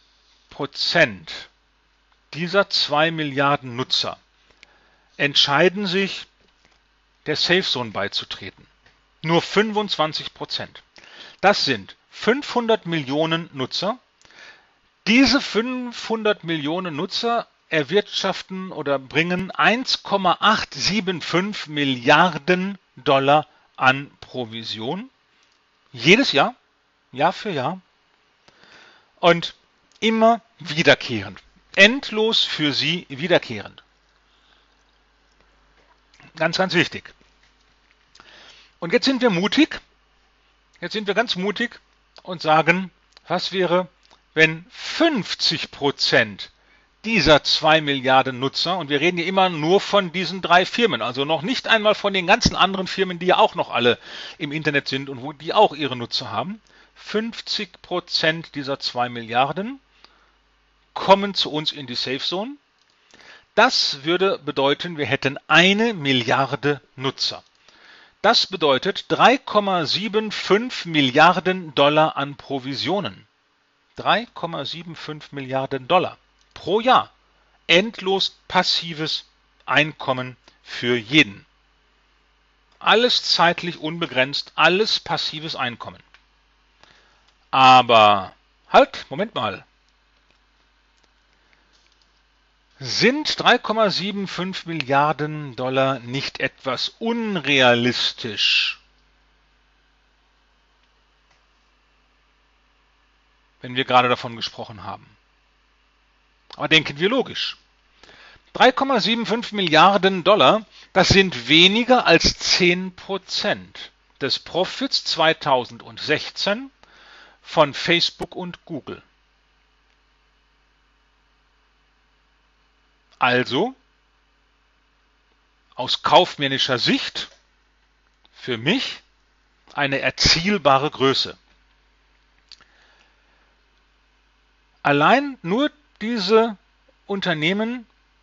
dieser 2 Milliarden Nutzer entscheiden sich, der Safe Zone beizutreten. Nur 25%. Das sind 500 Millionen Nutzer. Diese 500 Millionen Nutzer erwirtschaften oder bringen 1,875 Milliarden Dollar an Provision. Jedes Jahr, Jahr für Jahr. Und immer wiederkehrend. Endlos für Sie wiederkehrend. Ganz, ganz wichtig. Und jetzt sind wir mutig. Jetzt sind wir ganz mutig und sagen, was wäre, wenn 50% dieser 2 Milliarden Nutzer, und wir reden hier immer nur von diesen 3 Firmen, also noch nicht einmal von den ganzen anderen Firmen, die ja auch noch alle im Internet sind und wo die auch ihre Nutzer haben, 50% dieser 2 Milliarden kommen zu uns in die Safe Zone. Das würde bedeuten, wir hätten 1 Milliarde Nutzer. Das bedeutet 3,75 Milliarden Dollar an Provisionen. 3,75 Milliarden Dollar pro Jahr. Endlos passives Einkommen für jeden. Alles zeitlich unbegrenzt, alles passives Einkommen. Aber, halt, Moment mal. Sind 3,75 Milliarden Dollar nicht etwas unrealistisch? Wenn wir gerade davon gesprochen haben. Aber denken wir logisch. 3,75 Milliarden Dollar, das sind weniger als 10% des Profits 2016 von Facebook und Google. Also, aus kaufmännischer Sicht, für mich eine erzielbare Größe. Allein nur diese Unternehmen,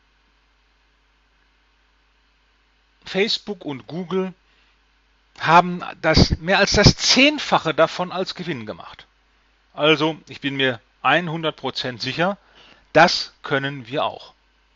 Facebook und Google, haben mehr als das 10-fache davon als Gewinn gemacht. Also, ich bin mir 100% sicher, das können wir auch.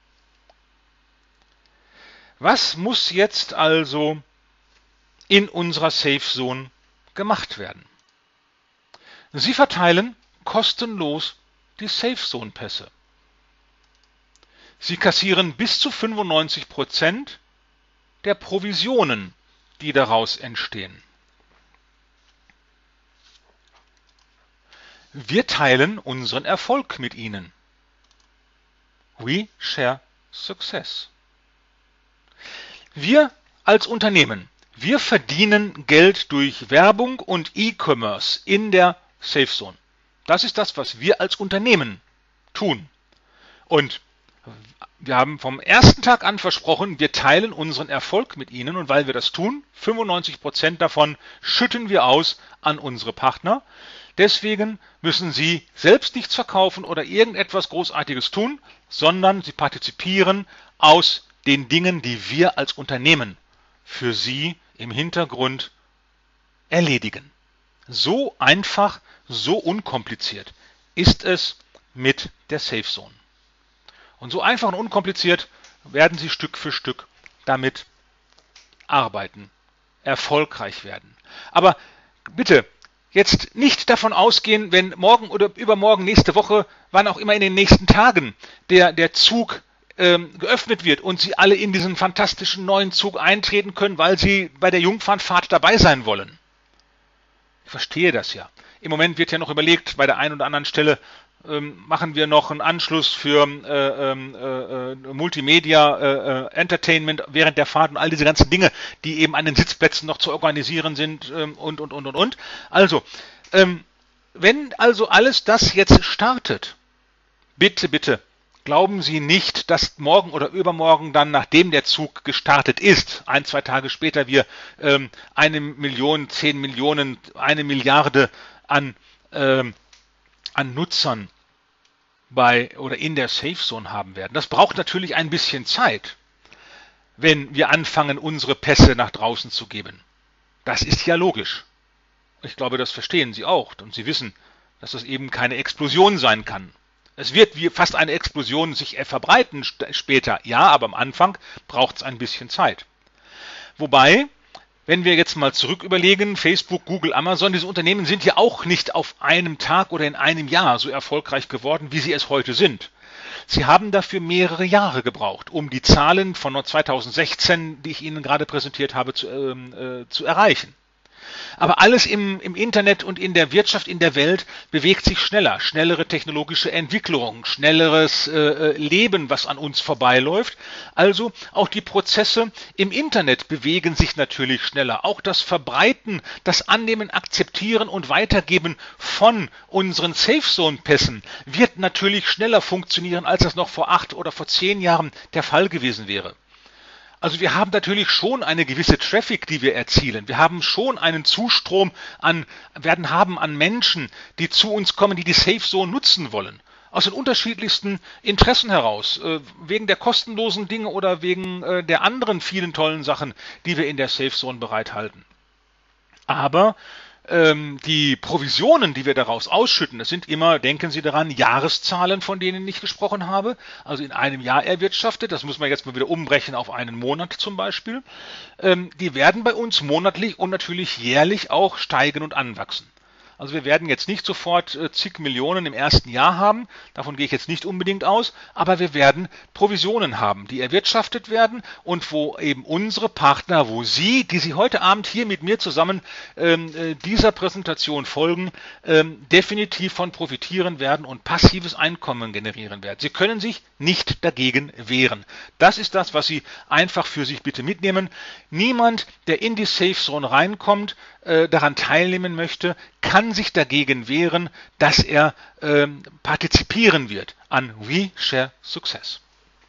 Was muss jetzt also in unserer Safe Zone gemacht werden? Sie verteilen kostenlos die Safe Zone Pässe. Sie kassieren bis zu 95% der Provisionen, die daraus entstehen. Wir teilen unseren Erfolg mit Ihnen. We share success. Wir als Unternehmen, wir verdienen Geld durch Werbung und E-Commerce in der Safe Zone. Das ist das, was wir als Unternehmen tun. Und wir haben vom ersten Tag an versprochen, wir teilen unseren Erfolg mit Ihnen, und weil wir das tun, 95% davon schütten wir aus an unsere Partner. Deswegen müssen Sie selbst nichts verkaufen oder irgendetwas Großartiges tun, sondern Sie partizipieren aus den Dingen, die wir als Unternehmen für Sie im Hintergrund erledigen. So einfach, so unkompliziert ist es mit der Safe Zone. Und so einfach und unkompliziert werden Sie Stück für Stück damit arbeiten, erfolgreich werden. Aber bitte, jetzt nicht davon ausgehen, wenn morgen oder übermorgen, nächste Woche, wann auch immer in den nächsten Tagen der Zug geöffnet wird und Sie alle in diesen fantastischen neuen Zug eintreten können, weil Sie bei der Jungfernfahrt dabei sein wollen. Ich verstehe das ja. Im Moment wird ja noch überlegt, bei der einen oder anderen Stelle, machen wir noch einen Anschluss für Multimedia, Entertainment während der Fahrt und all diese ganzen Dinge, die eben an den Sitzplätzen noch zu organisieren sind und. Also, wenn also alles das jetzt startet, bitte, glauben Sie nicht, dass morgen oder übermorgen dann, nachdem der Zug gestartet ist, 1, 2 Tage später wir 1 Million, 10 Millionen, 1 Milliarde an Nutzern bei oder in der Safe Zone haben werden. Das braucht natürlich ein bisschen Zeit, wenn wir anfangen, unsere Pässe nach draußen zu geben. Das ist ja logisch. Ich glaube, das verstehen Sie auch und Sie wissen, dass das eben keine Explosion sein kann. Es wird wie fast eine Explosion sich verbreiten später, ja, aber am Anfang braucht es ein bisschen Zeit. Wobei, wenn wir jetzt mal zurück überlegen, Facebook, Google, Amazon, diese Unternehmen sind ja auch nicht auf einem Tag oder in einem Jahr so erfolgreich geworden, wie sie es heute sind. Sie haben dafür mehrere Jahre gebraucht, um die Zahlen von 2016, die ich Ihnen gerade präsentiert habe, zu erreichen. Aber alles im Internet und in der Wirtschaft, in der Welt bewegt sich schneller. Schnellere technologische Entwicklung, schnelleres Leben, was an uns vorbeiläuft. Also auch die Prozesse im Internet bewegen sich natürlich schneller. Auch das Verbreiten, das Annehmen, Akzeptieren und Weitergeben von unseren Safe-Zone-Pässen wird natürlich schneller funktionieren, als das noch vor 8 oder vor 10 Jahren der Fall gewesen wäre. Also wir haben natürlich schon eine gewisse Traffic, die wir erzielen. Wir haben schon einen Zustrom an Menschen, die zu uns kommen, die Safe Zone nutzen wollen. Aus den unterschiedlichsten Interessen heraus. Wegen der kostenlosen Dinge oder wegen der anderen vielen tollen Sachen, die wir in der Safe Zone bereithalten. Aber die Provisionen, die wir daraus ausschütten, das sind immer, denken Sie daran, Jahreszahlen, von denen ich gesprochen habe, also in einem Jahr erwirtschaftet, das muss man jetzt mal wieder umbrechen auf einen Monat zum Beispiel, die werden bei uns monatlich und natürlich jährlich auch steigen und anwachsen. Also wir werden jetzt nicht sofort zig Millionen im ersten Jahr haben, davon gehe ich jetzt nicht unbedingt aus, aber wir werden Provisionen haben, die erwirtschaftet werden und wo eben unsere Partner, wo Sie, die Sie heute Abend hier mit mir zusammen dieser Präsentation folgen, definitiv von profitieren werden und passives Einkommen generieren werden. Sie können sich nicht dagegen wehren. Das ist das, was Sie einfach für sich bitte mitnehmen. Niemand, der in die Safe Zone reinkommt, daran teilnehmen möchte, kann sich dagegen wehren, dass er partizipieren wird an We Share Success.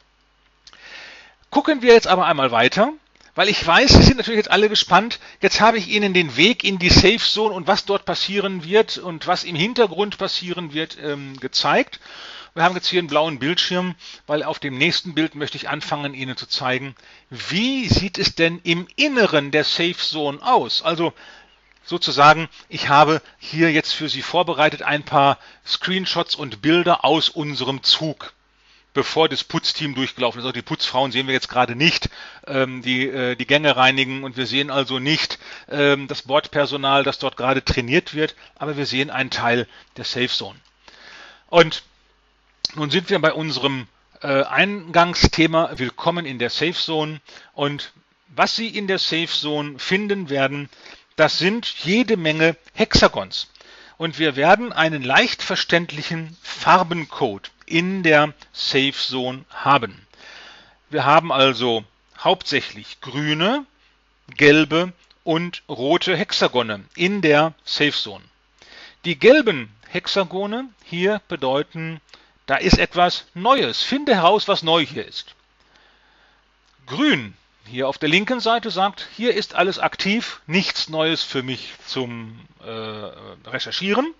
Gucken wir jetzt aber einmal weiter, weil ich weiß, Sie sind natürlich jetzt alle gespannt. Jetzt habe ich Ihnen den Weg in die Safe Zone und was dort passieren wird und was im Hintergrund passieren wird, gezeigt. Wir haben jetzt hier einen blauen Bildschirm, weil auf dem nächsten Bild möchte ich anfangen, Ihnen zu zeigen, wie sieht es denn im Inneren der Safe Zone aus. Also sozusagen, ich habe hier jetzt für Sie vorbereitet ein paar Screenshots und Bilder aus unserem Zug, bevor das Putzteam durchgelaufen ist. Also die Putzfrauen sehen wir jetzt gerade nicht, die Gänge reinigen und wir sehen also nicht das Bordpersonal, das dort gerade trainiert wird, aber wir sehen einen Teil der Safe Zone. Und nun sind wir bei unserem Eingangsthema Willkommen in der Safe Zone und was Sie in der Safe Zone finden werden, das sind jede Menge Hexagons. Und wir werden einen leicht verständlichen Farbencode in der Safe Zone haben. Wir haben also hauptsächlich grüne, gelbe und rote Hexagone in der Safe Zone. Die gelben Hexagone hier bedeuten, da ist etwas Neues. Finde heraus, was neu hier ist. Grün hier auf der linken Seite sagt, hier ist alles aktiv, nichts Neues für mich zum Recherchieren.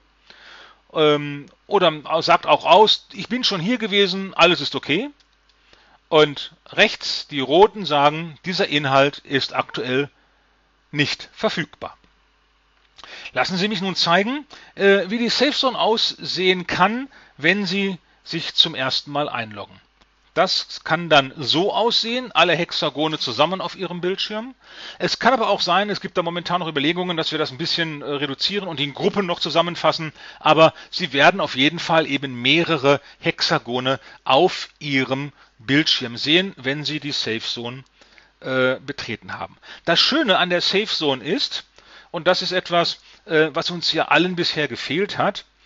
Oder sagt auch aus, ich bin schon hier gewesen, alles ist okay. Und rechts die roten sagen, dieser Inhalt ist aktuell nicht verfügbar. Lassen Sie mich nun zeigen, wie die Safe Zone aussehen kann, wenn Sie sich zum ersten Mal einloggen. Das kann dann so aussehen, alle Hexagone zusammen auf Ihrem Bildschirm. Es kann aber auch sein, es gibt da momentan noch Überlegungen, dass wir das ein bisschen reduzieren und in Gruppen noch zusammenfassen, aber Sie werden auf jeden Fall eben mehrere Hexagone auf Ihrem Bildschirm sehen, wenn Sie die Safe Zone betreten haben. Das Schöne an der Safe Zone ist, und das ist etwas, was uns ja allen bisher gefehlt hat,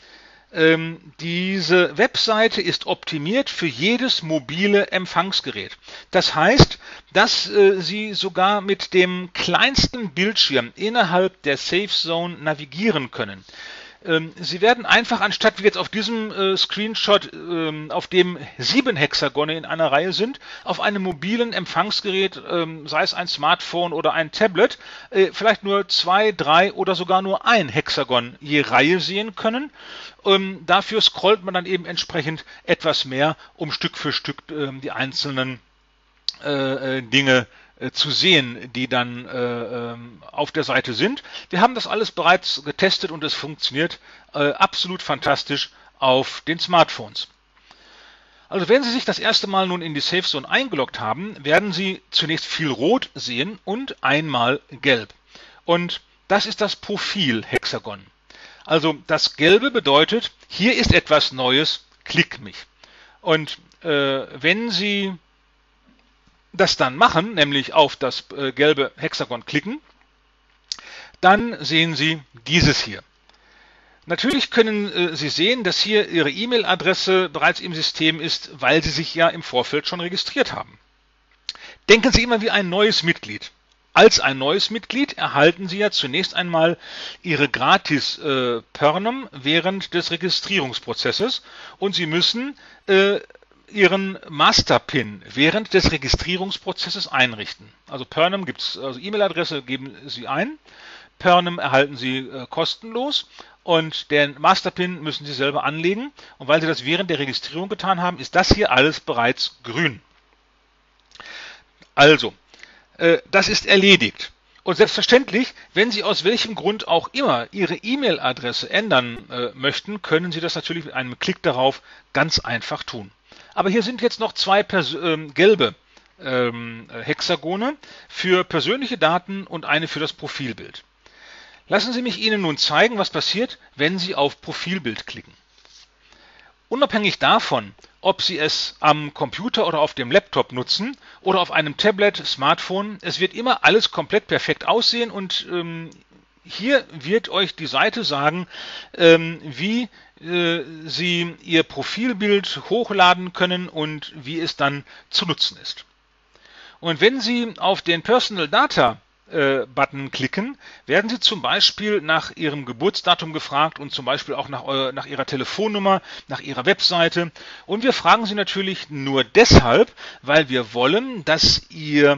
diese Webseite ist optimiert für jedes mobile Empfangsgerät. Das heißt, dass Sie sogar mit dem kleinsten Bildschirm innerhalb der Safe Zone navigieren können. Sie werden einfach, anstatt wie jetzt auf diesem Screenshot, auf dem 7 Hexagone in einer Reihe sind, auf einem mobilen Empfangsgerät, sei es ein Smartphone oder ein Tablet, vielleicht nur 2, 3 oder sogar nur ein Hexagon je Reihe sehen können. Dafür scrollt man dann eben entsprechend etwas mehr, um Stück für Stück die einzelnen Dinge zu sehen, die dann auf der Seite sind. Wir haben das alles bereits getestet und es funktioniert absolut fantastisch auf den Smartphones. Also wenn Sie sich das erste Mal nun in die Safe Zone eingeloggt haben, werden Sie zunächst viel Rot sehen und einmal Gelb. Und das ist das Profil-Hexagon. Also das Gelbe bedeutet, hier ist etwas Neues, klick mich. Und wenn Sie das dann machen, nämlich auf das gelbe Hexagon klicken, dann sehen Sie dieses hier. Natürlich können Sie sehen, dass hier Ihre E-Mail-Adresse bereits im System ist, weil Sie sich ja im Vorfeld schon registriert haben. Denken Sie immer wie ein neues Mitglied. Als ein neues Mitglied erhalten Sie ja zunächst einmal Ihre gratis Pernem während des Registrierungsprozesses und Sie müssen Ihren Masterpin während des Registrierungsprozesses einrichten. Also Pernem gibt es, also E-Mail-Adresse geben Sie ein, Pernem erhalten Sie kostenlos und den Masterpin müssen Sie selber anlegen. Und weil Sie das während der Registrierung getan haben, ist das hier alles bereits grün. Also, das ist erledigt. Und selbstverständlich, wenn Sie aus welchem Grund auch immer Ihre E-Mail-Adresse ändern möchten, können Sie das natürlich mit einem Klick darauf ganz einfach tun. Aber hier sind jetzt noch zwei gelbe Hexagone für persönliche Daten und eine für das Profilbild. Lassen Sie mich Ihnen nun zeigen, was passiert, wenn Sie auf Profilbild klicken. Unabhängig davon, ob Sie es am Computer oder auf dem Laptop nutzen oder auf einem Tablet, Smartphone, es wird immer alles komplett perfekt aussehen und hier wird euch die Seite sagen, wie Sie Ihr Profilbild hochladen können und wie es dann zu nutzen ist. Und wenn Sie auf den Personal Data Button klicken, werden Sie zum Beispiel nach Ihrem Geburtsdatum gefragt und zum Beispiel auch nach Ihrer Telefonnummer, nach Ihrer Webseite. Und wir fragen Sie natürlich nur deshalb, weil wir wollen, dass Ihre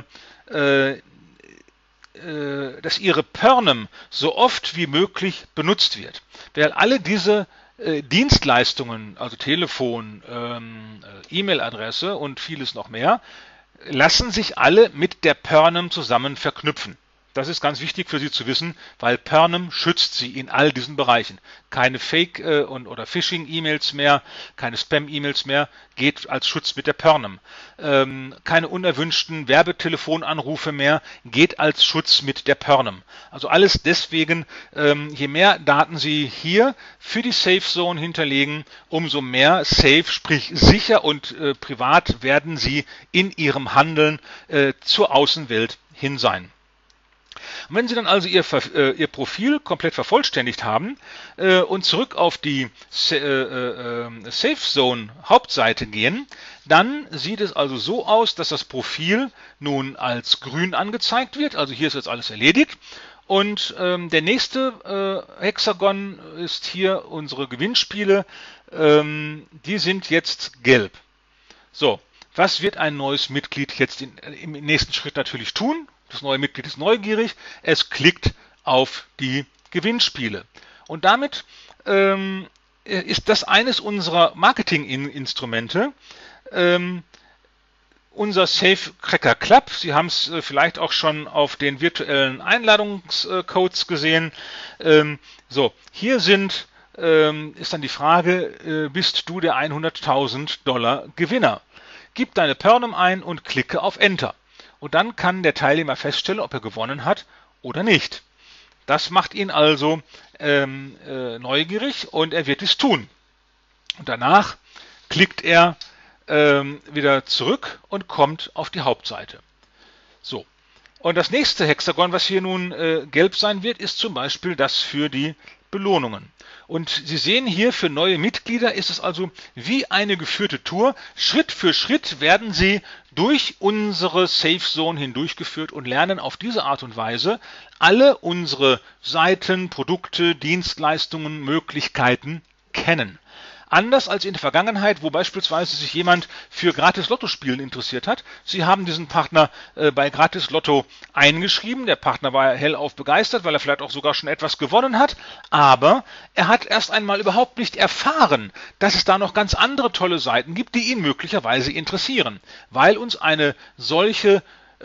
Pernem so oft wie möglich benutzt wird. Weil alle diese Dienstleistungen, also Telefon, E-Mail-Adresse und vieles noch mehr, lassen sich alle mit der Pernem zusammen verknüpfen. Das ist ganz wichtig für Sie zu wissen, weil Pernem schützt Sie in all diesen Bereichen. Keine Fake- oder Phishing-E-Mails mehr, keine Spam-E-Mails mehr, geht als Schutz mit der Pernem. Keine unerwünschten Werbetelefonanrufe mehr, geht als Schutz mit der Pernem. Also alles deswegen, je mehr Daten Sie hier für die Safe Zone hinterlegen, umso mehr safe, sprich sicher und privat werden Sie in Ihrem Handeln zur Außenwelt hin sein. Und wenn Sie dann also Ihr Profil komplett vervollständigt haben und zurück auf die Safe Zone Hauptseite gehen, dann sieht es also so aus, dass das Profil nun als grün angezeigt wird. Also hier ist jetzt alles erledigt. Und der nächste Hexagon ist hier unsere Gewinnspiele. Die sind jetzt gelb. So, was wird ein neues Mitglied jetzt im nächsten Schritt natürlich tun? Das neue Mitglied ist neugierig, es klickt auf die Gewinnspiele. Und damit ist das eines unserer Marketinginstrumente, unser Safe Cracker Club. Sie haben es vielleicht auch schon auf den virtuellen Einladungscodes gesehen. So, hier ist dann die Frage, bist du der 100.000 $ Gewinner? Gib deine Pernem ein und klicke auf Enter. Und dann kann der Teilnehmer feststellen, ob er gewonnen hat oder nicht. Das macht ihn also neugierig und er wird es tun. Und danach klickt er wieder zurück und kommt auf die Hauptseite. So. Und das nächste Hexagon, was hier nun gelb sein wird, ist zum Beispiel das für die Belohnungen. Und Sie sehen hier, für neue Mitglieder ist es also wie eine geführte Tour. Schritt für Schritt werden Sie durch unsere Safe Zone hindurchgeführt und lernen auf diese Art und Weise alle unsere Seiten, Produkte, Dienstleistungen, Möglichkeiten kennen. Anders als in der Vergangenheit, wo beispielsweise sich jemand für Gratis-Lotto-Spielen interessiert hat. Sie haben diesen Partner bei Gratis-Lotto eingeschrieben. Der Partner war hellauf begeistert, weil er vielleicht auch sogar schon etwas gewonnen hat. Aber er hat erst einmal überhaupt nicht erfahren, dass es da noch ganz andere tolle Seiten gibt, die ihn möglicherweise interessieren. Weil uns eine solche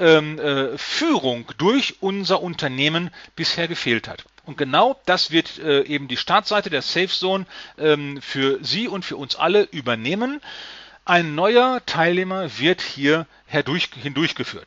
Führung durch unser Unternehmen bisher gefehlt hat. Und genau das wird eben die Startseite der Safe Zone für Sie und für uns alle übernehmen. Ein neuer Teilnehmer wird hier hindurchgeführt.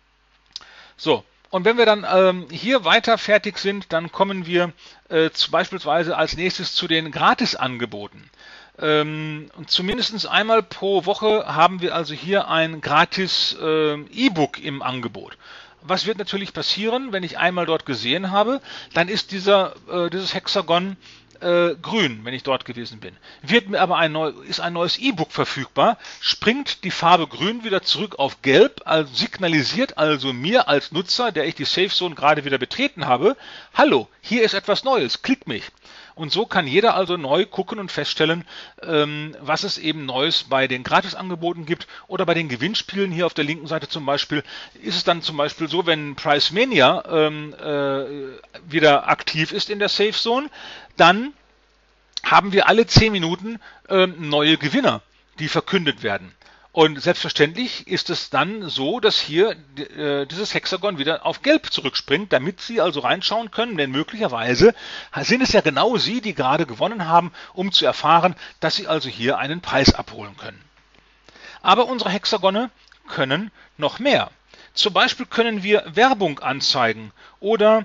So, und wenn wir dann hier weiter fertig sind, dann kommen wir beispielsweise als nächstes zu den Gratisangeboten. Und zumindest einmal pro Woche haben wir also hier ein gratis E-Book im Angebot. Was wird natürlich passieren, wenn ich einmal dort gesehen habe, dann ist dieses Hexagon grün, wenn ich dort gewesen bin. Wird mir aber ist ein neues E-Book verfügbar, springt die Farbe grün wieder zurück auf gelb, also signalisiert also mir als Nutzer, der ich die Safe Zone gerade wieder betreten habe, hallo, hier ist etwas Neues, klick mich. Und so kann jeder also neu gucken und feststellen, was es eben Neues bei den Gratisangeboten gibt oder bei den Gewinnspielen. Hier auf der linken Seite zum Beispiel ist es dann zum Beispiel so, wenn Prize Mania wieder aktiv ist in der Safe Zone, dann haben wir alle 10 Minuten neue Gewinner, die verkündet werden. Und selbstverständlich ist es dann so, dass hier dieses Hexagon wieder auf Gelb zurückspringt, damit Sie also reinschauen können, denn möglicherweise sind es ja genau Sie, die gerade gewonnen haben, um zu erfahren, dass Sie also hier einen Preis abholen können. Aber unsere Hexagone können noch mehr. Zum Beispiel können wir Werbung anzeigen oder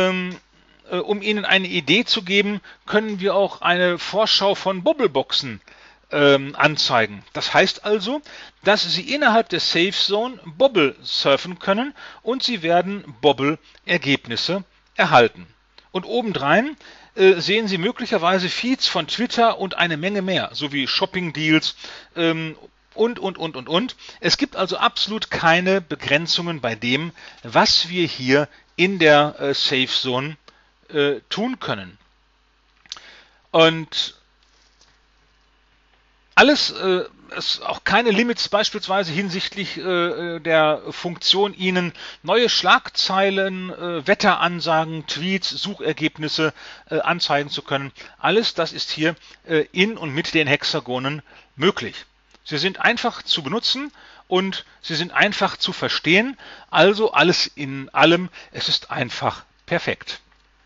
um Ihnen eine Idee zu geben, können wir auch eine Vorschau von Bobbleboxen anzeigen. Das heißt also, dass Sie innerhalb der Safe Zone Bobble surfen können und Sie werden Bobble-Ergebnisse erhalten. Und obendrein sehen Sie möglicherweise Feeds von Twitter und eine Menge mehr, sowie Shopping-Deals und. Es gibt also absolut keine Begrenzungen bei dem, was wir hier in der Safe Zone tun können. Und alles ist auch keine Limits beispielsweise hinsichtlich der Funktion, Ihnen neue Schlagzeilen, Wetteransagen, Tweets, Suchergebnisse anzeigen zu können. Alles das ist hier in und mit den Hexagonen möglich. Sie sind einfach zu benutzen und sie sind einfach zu verstehen. Also alles in allem, es ist einfach perfekt.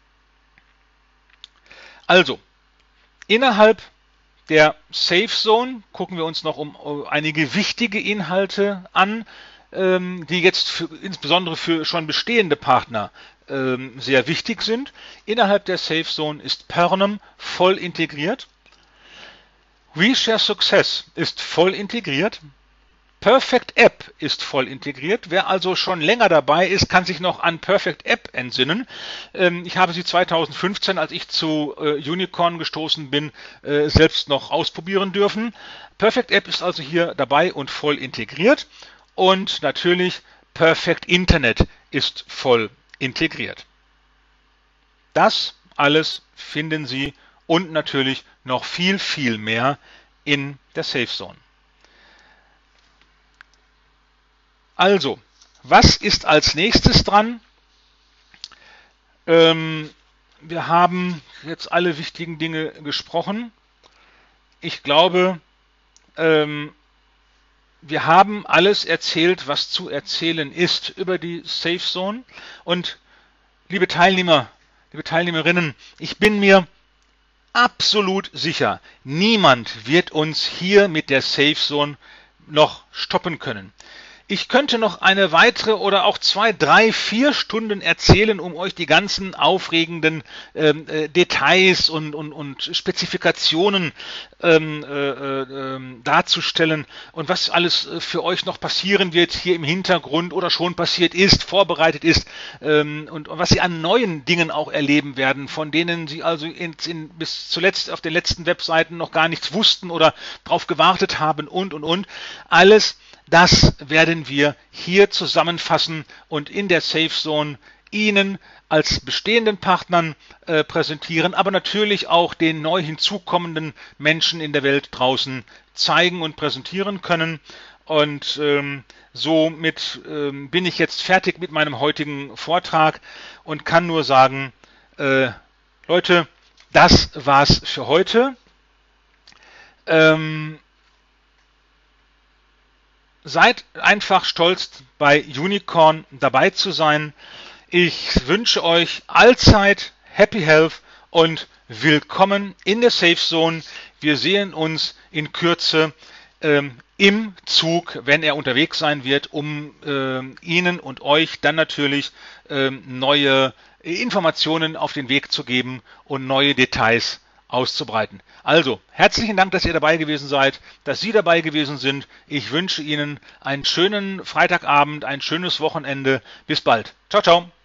Also, innerhalb der Safe Zone gucken wir uns noch um einige wichtige Inhalte an, die jetzt insbesondere für schon bestehende Partner sehr wichtig sind. Innerhalb der Safe Zone ist Pernem voll integriert. WeShare Success ist voll integriert. Perfect App ist voll integriert. Wer also schon länger dabei ist, kann sich noch an Perfect App entsinnen. Ich habe sie 2015, als ich zu Unicorn gestoßen bin, selbst noch ausprobieren dürfen. Perfect App ist also hier dabei und voll integriert. Und natürlich Perfect Internet ist voll integriert. Das alles finden Sie und natürlich noch viel, viel mehr in der Safe Zone. Also, was ist als nächstes dran? Wir haben jetzt alle wichtigen Dinge gesprochen. Ich glaube, wir haben alles erzählt, was zu erzählen ist über die Safe Zone. Und liebe Teilnehmer, liebe Teilnehmerinnen, ich bin mir absolut sicher, niemand wird uns hier mit der Safe Zone noch stoppen können. Ich könnte noch eine weitere oder auch 2, 3, 4 Stunden erzählen, um euch die ganzen aufregenden Details und Spezifikationen darzustellen und was alles für euch noch passieren wird hier im Hintergrund oder schon passiert ist, vorbereitet ist und was Sie an neuen Dingen auch erleben werden, von denen Sie also bis zuletzt auf den letzten Webseiten noch gar nichts wussten oder darauf gewartet haben und. Alles das werden wir hier zusammenfassen und in der Safe Zone Ihnen als bestehenden Partnern präsentieren, aber natürlich auch den neu hinzukommenden Menschen in der Welt draußen zeigen und präsentieren können. Und somit bin ich jetzt fertig mit meinem heutigen Vortrag und kann nur sagen, Leute, das war's für heute. Seid einfach stolz, bei Unicorn dabei zu sein. Ich wünsche euch allzeit Happy Health und willkommen in der Safe Zone. Wir sehen uns in Kürze im Zug, wenn er unterwegs sein wird, um Ihnen und euch dann natürlich neue Informationen auf den Weg zu geben und neue Details auszubreiten. Also, herzlichen Dank, dass ihr dabei gewesen seid, dass Sie dabei gewesen sind. Ich wünsche Ihnen einen schönen Freitagabend, ein schönes Wochenende. Bis bald. Ciao, ciao.